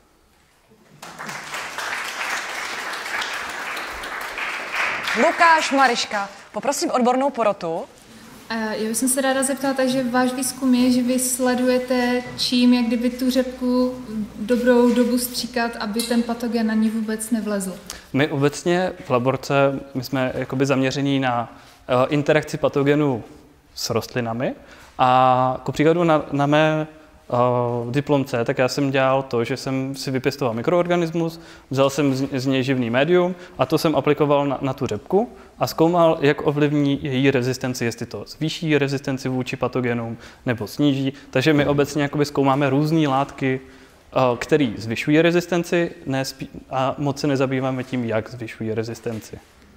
Lukáš Mariška, poprosím odbornou porotu. Já bych se ráda zeptala, takže váš výzkum je, že vy sledujete čím, jak kdyby tu řepku dobrou dobu stříkat, aby ten patogen na ní vůbec nevlezl. My obecně v laborce my jsme jakoby zaměření na interakci patogenů s rostlinami a ku příkladu na, na mé uh, diplomce, tak já jsem dělal to, že jsem si vypěstoval mikroorganismus, vzal jsem z, z něj živný médium a to jsem aplikoval na, na tu řepku a zkoumal, jak ovlivní její rezistenci, jestli to zvýší rezistenci vůči patogenům nebo sníží. Takže my obecně jakoby zkoumáme různé látky, uh, které zvyšují rezistenci ne spí- a moc se nezabýváme tím, jak zvyšují rezistenci.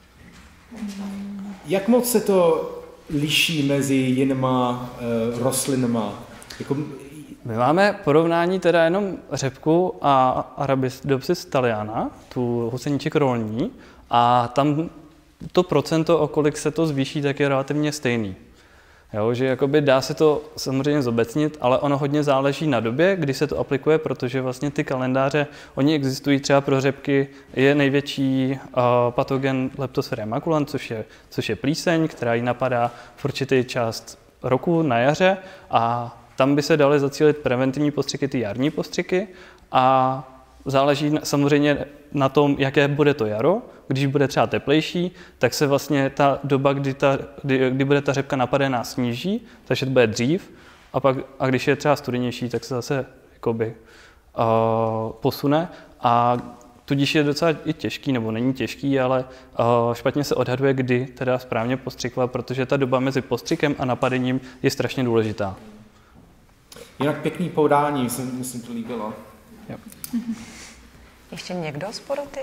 Jak moc se to liší mezi jinýma uh, rostlinama? Jako... My máme porovnání teda jenom řepku a Arabidopsis thaliana, tu huseníček rolní, a tam to procento, o kolik se to zvýší, tak je relativně stejný. Jo, že jakoby dá se to samozřejmě zobecnit, ale ono hodně záleží na době, kdy se to aplikuje, protože vlastně ty kalendáře, oni existují třeba pro řepky, je největší uh, patogen Leptosphaeria maculant, což je, což je plíseň, která ji napadá v určitý část roku na jaře a tam by se daly zacílit preventivní postřiky, ty jarní postřiky a záleží samozřejmě na tom, jaké bude to jaro. Když bude třeba teplejší, tak se vlastně ta doba, kdy, ta, kdy, kdy bude ta řepka napadená, sníží, takže to bude dřív. A, pak, a když je třeba studenější, tak se zase jakoby, uh, posune. A tudíž je docela i těžký, nebo není těžký, ale uh, špatně se odhaduje, kdy teda správně postřikla, protože ta doba mezi postřikem a napadením je strašně důležitá. Jinak pěkný podání, mi se to líbilo. Jo. Ještě někdo z poroty?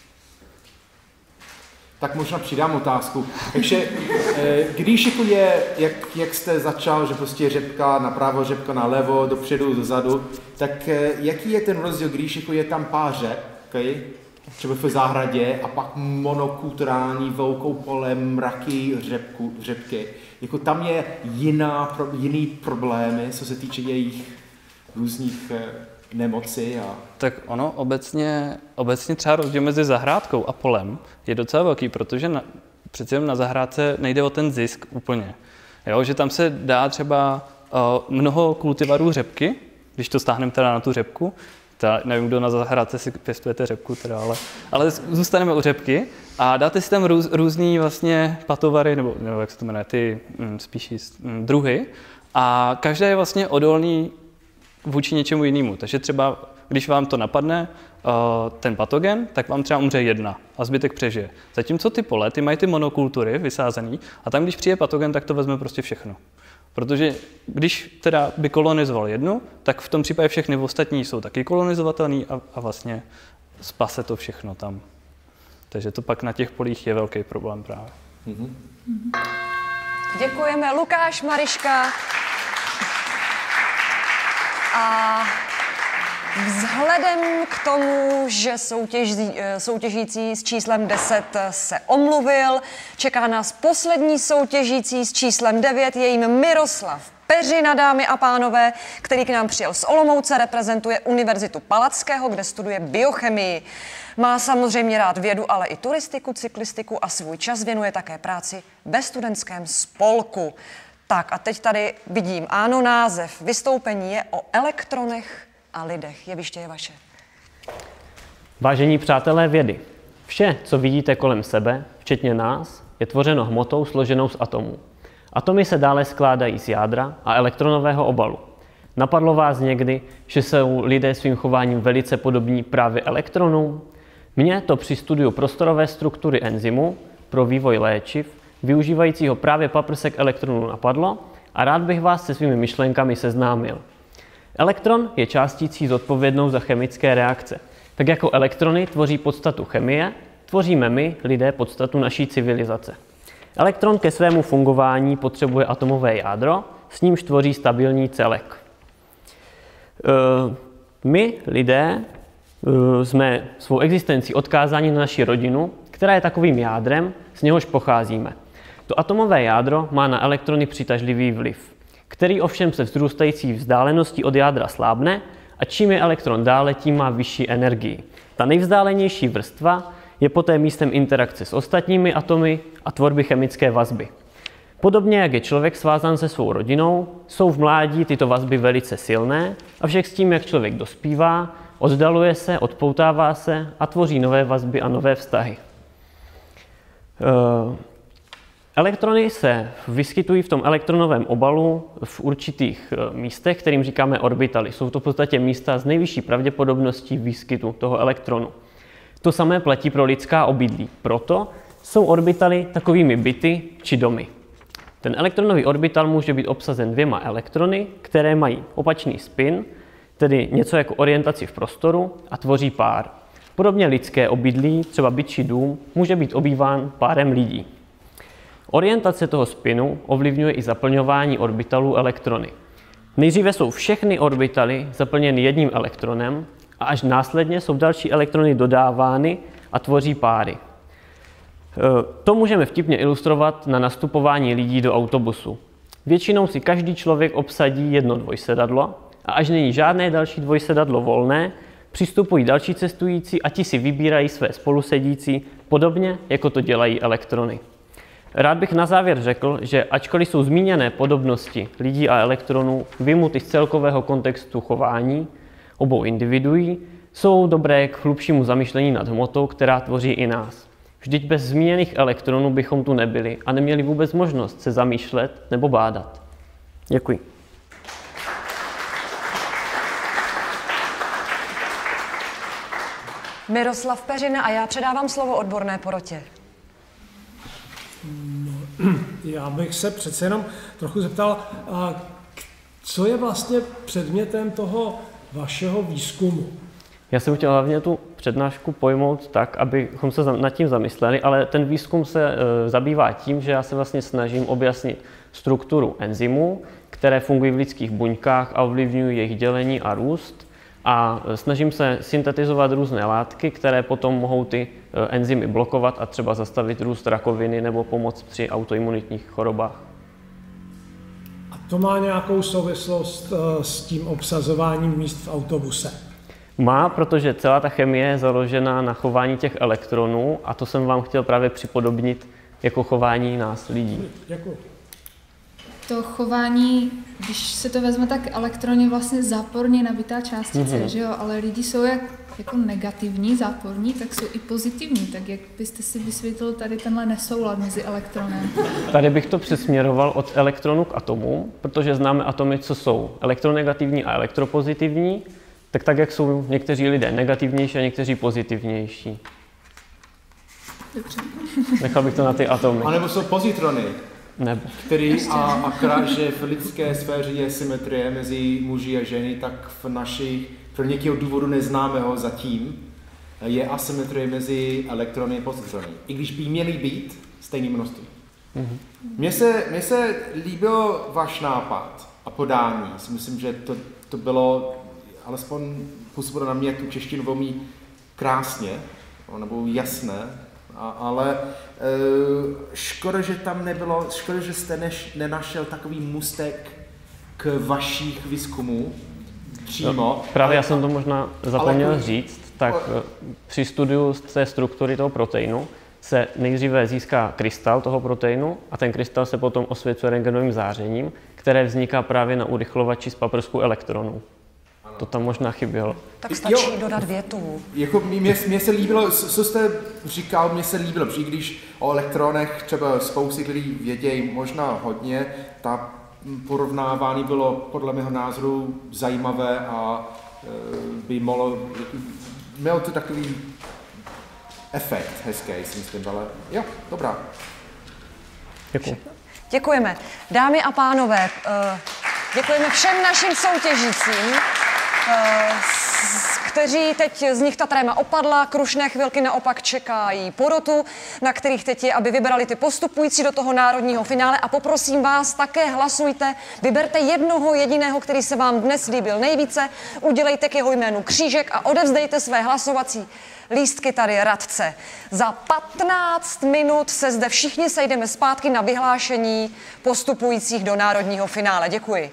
Tak možná přidám otázku. Takže když jako je, jak, jak jste začal, že prostě řepka napravo, řepka nalevo, dopředu, dozadu, tak jaký je ten rozdíl, když jako je tam pár řep, okay? třeba v zahradě a pak monokulturální velkou pole, mraky, řepku, řepky. Jako tam je jiná, jiný problémy, co se týče jejich různých nemocí. A... Tak ono obecně, obecně třeba rozdíl mezi zahrádkou a polem je docela velký, protože na, přece jen na zahrádce nejde o ten zisk úplně. Jo, že tam se dá třeba uh, mnoho kultivarů řepky, když to stáhneme teda na tu řepku, ta, nevím, kdo na zahrádce si pěstujete řepku, teda, ale, ale zůstaneme u řepky a dáte si tam růz, různý vlastně patovary, nebo, nebo jak se to jmenuje, ty hm, spíš hm, druhy a každé je vlastně odolný vůči něčemu jinému. Takže třeba, když vám to napadne, uh, ten patogen, tak vám třeba umře jedna a zbytek přežije. Zatímco ty pole, ty mají ty monokultury vysázený a tam, když přijde patogen, tak to vezme prostě všechno. Protože když teda by kolonizoval jednu, tak v tom případě všechny ostatní jsou taky kolonizovatelný a, a vlastně spase to všechno tam. Takže to pak na těch polích je velký problém právě. Mm-hmm. Děkujeme, Lukáš, Mariška. A vzhledem k tomu, že soutěží, soutěžící s číslem deset se omluvil, čeká nás poslední soutěžící s číslem devět, je jím Miroslav Peřina, dámy a pánové, který k nám přijel z Olomouce, reprezentuje Univerzitu Palackého, kde studuje biochemii. Má samozřejmě rád vědu, ale i turistiku, cyklistiku a svůj čas věnuje také práci ve studentském spolku. Tak a teď tady vidím, ano, název vystoupení je o elektronech a lidech. Jeviště je vaše. Vážení přátelé vědy, vše, co vidíte kolem sebe, včetně nás, je tvořeno hmotou složenou z atomů. Atomy se dále skládají z jádra a elektronového obalu. Napadlo vás někdy, že jsou lidé svým chováním velice podobní právě elektronům? Mně to při studiu prostorové struktury enzymu pro vývoj léčiv, využívajícího právě paprsek elektronů, napadlo a rád bych vás se svými myšlenkami seznámil. Elektron je částicí zodpovědnou za chemické reakce. Tak jako elektrony tvoří podstatu chemie, tvoříme my, lidé, podstatu naší civilizace. Elektron ke svému fungování potřebuje atomové jádro, s nímž tvoří stabilní celek. My, lidé, jsme svou existencí odkázáni na naši rodinu, která je takovým jádrem, z něhož pocházíme. To atomové jádro má na elektrony přitažlivý vliv, který ovšem se vzrůstající vzdáleností od jádra slábne a čím je elektron dále, tím má vyšší energii. Ta nejvzdálenější vrstva je poté místem interakce s ostatními atomy a tvorby chemické vazby. Podobně jak je člověk svázán se svou rodinou, jsou v mládí tyto vazby velice silné, avšak s tím, jak člověk dospívá, oddaluje se, odpoutává se a tvoří nové vazby a nové vztahy. Elektrony se vyskytují v tom elektronovém obalu v určitých místech, kterým říkáme orbitaly. Jsou to v podstatě místa s nejvyšší pravděpodobností výskytu toho elektronu. To samé platí pro lidská obydlí. Proto jsou orbitaly takovými byty či domy. Ten elektronový orbital může být obsazen dvěma elektrony, které mají opačný spin, tedy něco jako orientaci v prostoru, a tvoří pár. Podobně lidské obydlí, třeba byt či dům, může být obýván párem lidí. Orientace toho spinu ovlivňuje i zaplňování orbitalů elektrony. Nejdříve jsou všechny orbitaly zaplněny jedním elektronem a až následně jsou další elektrony dodávány a tvoří páry. To můžeme vtipně ilustrovat na nastupování lidí do autobusu. Většinou si každý člověk obsadí jedno dvojsedadlo a až není žádné další dvojsedadlo volné, přistupují další cestující a ti si vybírají své spolusedící, podobně jako to dělají elektrony. Rád bych na závěr řekl, že ačkoliv jsou zmíněné podobnosti lidí a elektronů vyjmuty z celkového kontextu chování obou individuí, jsou dobré k hlubšímu zamyšlení nad hmotou, která tvoří i nás. Vždyť bez zmíněných elektronů bychom tu nebyli a neměli vůbec možnost se zamýšlet nebo bádat. Děkuji. Miroslav Peřina a já předávám slovo odborné porotě. No, já bych se přece jenom trochu zeptal, co je vlastně předmětem toho vašeho výzkumu? Já jsem chtěl hlavně tu přednášku pojmout tak, abychom se nad tím zamysleli, ale ten výzkum se e, zabývá tím, že já se vlastně snažím objasnit strukturu enzymů, které fungují v lidských buňkách a ovlivňují jejich dělení a růst, A snažím se syntetizovat různé látky, které potom mohou ty enzymy blokovat a třeba zastavit růst rakoviny nebo pomoct při autoimunitních chorobách. A to má nějakou souvislost s tím obsazováním míst v autobuse? Má, protože celá ta chemie je založená na chování těch elektronů a to jsem vám chtěl právě připodobnit jako chování nás lidí. Děkuji. To chování, když se to vezme, tak elektron je vlastně záporně nabitá částice, mm-hmm. že jo? Ale lidi jsou jak jako negativní, záporní, tak jsou i pozitivní. Tak jak byste si vysvětlil tady tenhle nesoulad mezi elektronem? Tady bych to přesměroval od elektronu k atomům, protože známe atomy, co jsou elektronegativní a elektropozitivní, tak tak, jak jsou někteří lidé negativnější a někteří pozitivnější. Dobře. Nechal bych to na ty atomy. A nebo jsou pozitrony, nebo. který a, akorát, že v lidské sféře je symetrie mezi muži a ženy, tak v našich, pro nějakého důvodu neznámého zatím, je asymetrie mezi elektrony a pozitrony. I když by měly být stejné množství. Mm-hmm. Mně se, mně se líbil váš nápad a podání. Myslím, že to, to bylo, alespoň působilo na mě tu češtinu velmi krásně, nebo jasné, a, ale e, škoda, že tam nebylo, škoda, že jste než, nenašel takový můstek k vašich výzkumů přímo. No, právě ale, já jsem to možná zapomněl ale, říct, tak ale, při studiu té struktury toho proteinu se nejdříve získá krystal toho proteinu a ten krystal se potom osvěcuje rentgenovým zářením, které vzniká právě na urychlovači z paprsku elektronů. To tam možná chybělo. Tak stačí jo, dodat větu. Jako mě, mě se líbilo, co jste říkal, mně se líbilo, protože když o elektronech třeba spousty lidí vědějí možná hodně, ta porovnávání bylo podle mého názoru zajímavé a by mohlo, mělo to takový efekt hezký, si myslím, ale jo, dobrá. Děkuji. Děkujeme. Dámy a pánové, děkujeme všem našim soutěžícím, kteří teď z nich ta tréma opadla, krušné chvilky naopak čekají porotu, na kterých teď je, aby vybrali ty postupující do toho národního finále a poprosím vás, také hlasujte, vyberte jednoho jediného, který se vám dnes líbil nejvíce, udělejte k jeho jménu křížek a odevzdejte své hlasovací lístky tady Radce. Za patnáct minut se zde všichni sejdeme zpátky na vyhlášení postupujících do národního finále. Děkuji.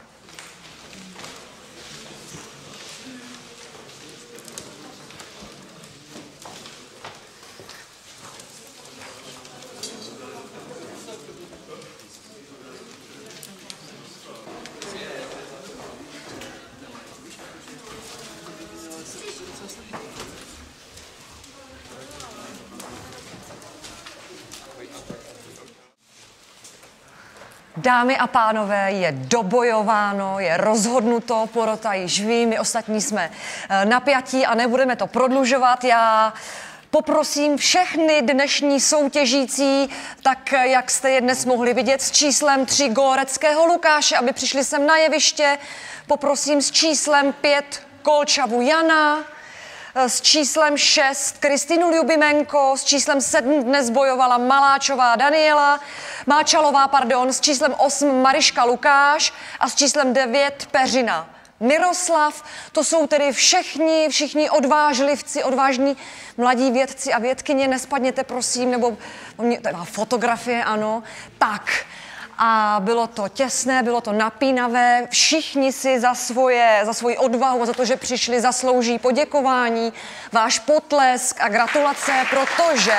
Dámy a pánové, je dobojováno, je rozhodnuto, porota již ví, my ostatní jsme napjatí a nebudeme to prodlužovat. Já poprosím všechny dnešní soutěžící, tak jak jste je dnes mohli vidět, s číslem tři Góreckého Lukáše, aby přišli sem na jeviště. Poprosím s číslem pět Kolčavu Jana, s číslem šest Kristýnu Ljubimenko, s číslem sedm dnes bojovala Maláčová Daniela, Máčalová, pardon, s číslem osm Mariška Lukáš a s číslem devět Peřina Miroslav. To jsou tedy všichni, všichni odvážlivci, odvážní mladí vědci a vědkyně. Nespadněte, prosím, nebo fotografie, ano. Tak. A bylo to těsné, bylo to napínavé. Všichni si za, svoje, za svoji odvahu a za to, že přišli, zaslouží poděkování, váš potlesk a gratulace, protože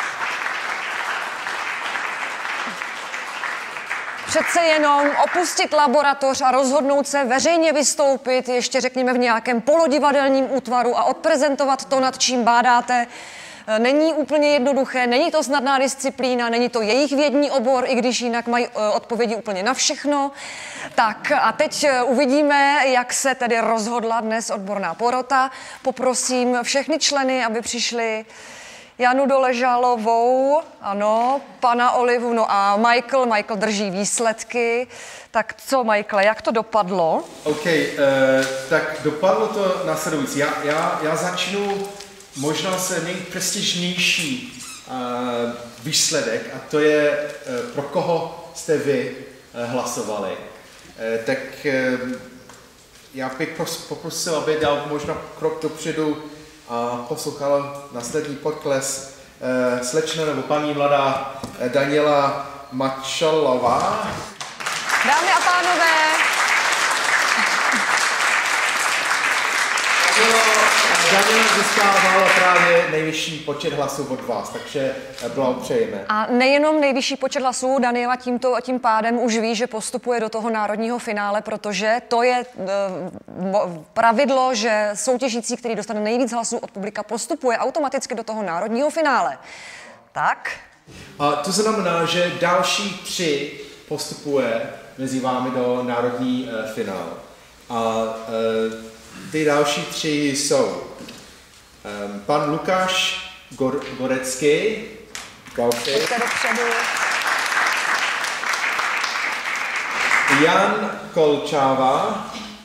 přece jenom opustit laboratoř a rozhodnout se veřejně vystoupit, ještě řekněme v nějakém polodivadelním útvaru a odprezentovat to, nad čím bádáte, není úplně jednoduché, není to snadná disciplína, není to jejich vědní obor, i když jinak mají odpovědi úplně na všechno. Tak a teď uvidíme, jak se tedy rozhodla dnes odborná porota. Poprosím všechny členy, aby přišli. Janu Doležalovou, ano, pana Olivu, no a Michael, Michael drží výsledky. Tak co, Michael, jak to dopadlo? OK, uh, tak dopadlo to následující. Já, já, já začnu možná se nejprestižnější uh, výsledek, a to je, uh, pro koho jste vy uh, hlasovali. Uh, tak uh, já bych poprosil, aby dal možná krok dopředu a poslouchal následní podkles uh, slečna nebo paní mladá uh, Daniela Mačalová. Dámy a pánové, Daniela získávala právě nejvyšší počet hlasů od vás, takže blahopřejeme. A nejenom nejvyšší počet hlasů, Daniela tímto tím pádem už ví, že postupuje do toho národního finále, protože to je uh, pravidlo, že soutěžící, který dostane nejvíc hlasů od publika, postupuje automaticky do toho národního finále. Tak? A to znamená, že další tři postupuje mezi vámi do národní uh, finále. A uh, ty další tři jsou um, pan Lukáš Gor- Gorecký, Jan Kolčáva,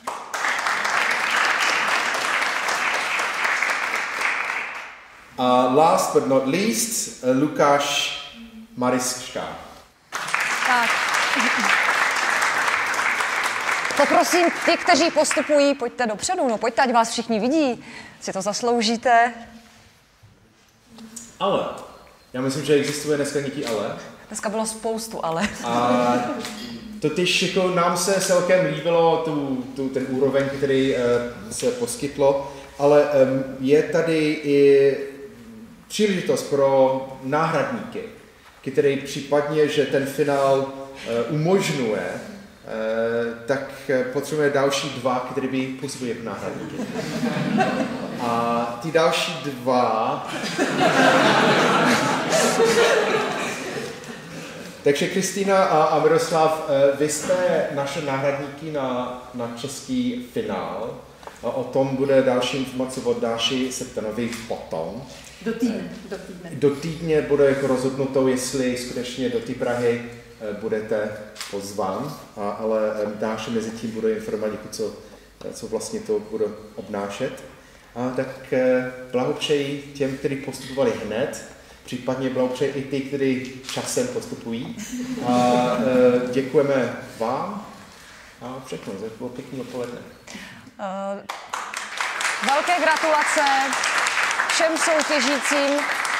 a last but not least Lukáš Mariska. Tak. Poprosím ty, kteří postupují, pojďte dopředu, no pojďte, ať vás všichni vidí, si to zasloužíte. Ale, já myslím, že existuje dneska nějaký ale. Dneska bylo spoustu ale. A totiž jako nám se celkem líbilo tu, tu, ten úroveň, který uh, se poskytlo, ale um, je tady i příležitost pro náhradníky, který případně, že ten finál uh, umožňuje, Uh, tak potřebujeme další dva, které by působily jako náhradníky. A ty další dva... Takže Kristýna a, a Miroslav, uh, vy jste naše náhradníky na, na český finál. A o tom bude další informace od Dáši Septanovi potom. Do týdne. Do týdne. Do týdne bude jako rozhodnuto, jestli skutečně do té Prahy budete pozván, a, ale Dáša mezi tím bude informovat, co, co vlastně to bude obnášet. A tak blahopřeji těm, kteří postupovali hned, případně blahopřeji i ty, kteří časem postupují. A děkujeme vám a všechno, to bylo pěkný odpoledne. Uh, velké gratulace všem soutěžícím.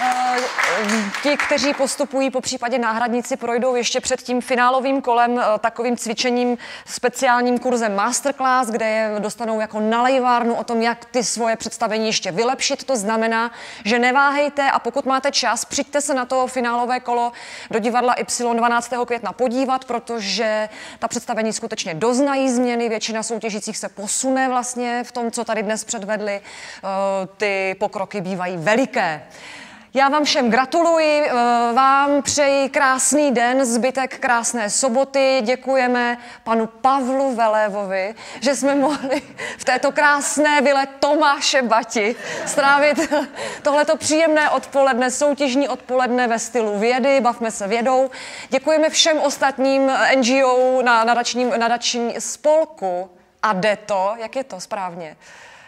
Ti, kteří postupují, po případě náhradníci, projdou ještě před tím finálovým kolem takovým cvičením, speciálním kurzem Masterclass, kde je dostanou jako na lejvárnu o tom, jak ty svoje představení ještě vylepšit. To znamená, že neváhejte a pokud máte čas, přijďte se na to finálové kolo do divadla Y dvanáctého května podívat, protože ta představení skutečně doznají změny. Většina soutěžících se posune vlastně v tom, co tady dnes předvedli. Ty pokroky bývají veliké. Já vám všem gratuluji, vám přeji krásný den, zbytek krásné soboty. Děkujeme panu Pavlu Velévovi, že jsme mohli v této krásné vile Tomáše Bati strávit tohleto příjemné odpoledne, soutěžní odpoledne ve stylu vědy, bavme se vědou. Děkujeme všem ostatním N G O na nadačním, nadační spolku Adeto, jak je to správně?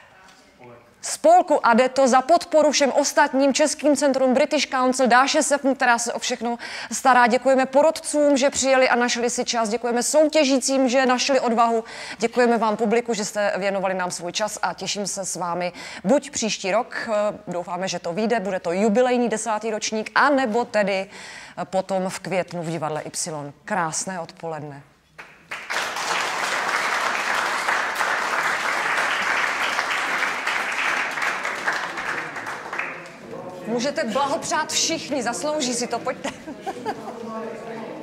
Spolku Adeto za podporu všem ostatním Českým centrum British Council, Dáše Septn, která se o všechno stará. Děkujeme porodcům, že přijeli a našli si čas. Děkujeme soutěžícím, že našli odvahu. Děkujeme vám publiku, že jste věnovali nám svůj čas a těším se s vámi buď příští rok, doufáme, že to vyjde, bude to jubilejní desátý ročník, anebo tedy potom v květnu v divadle Y. Krásné odpoledne. Můžete blahopřát všichni, zaslouží si to, pojďte.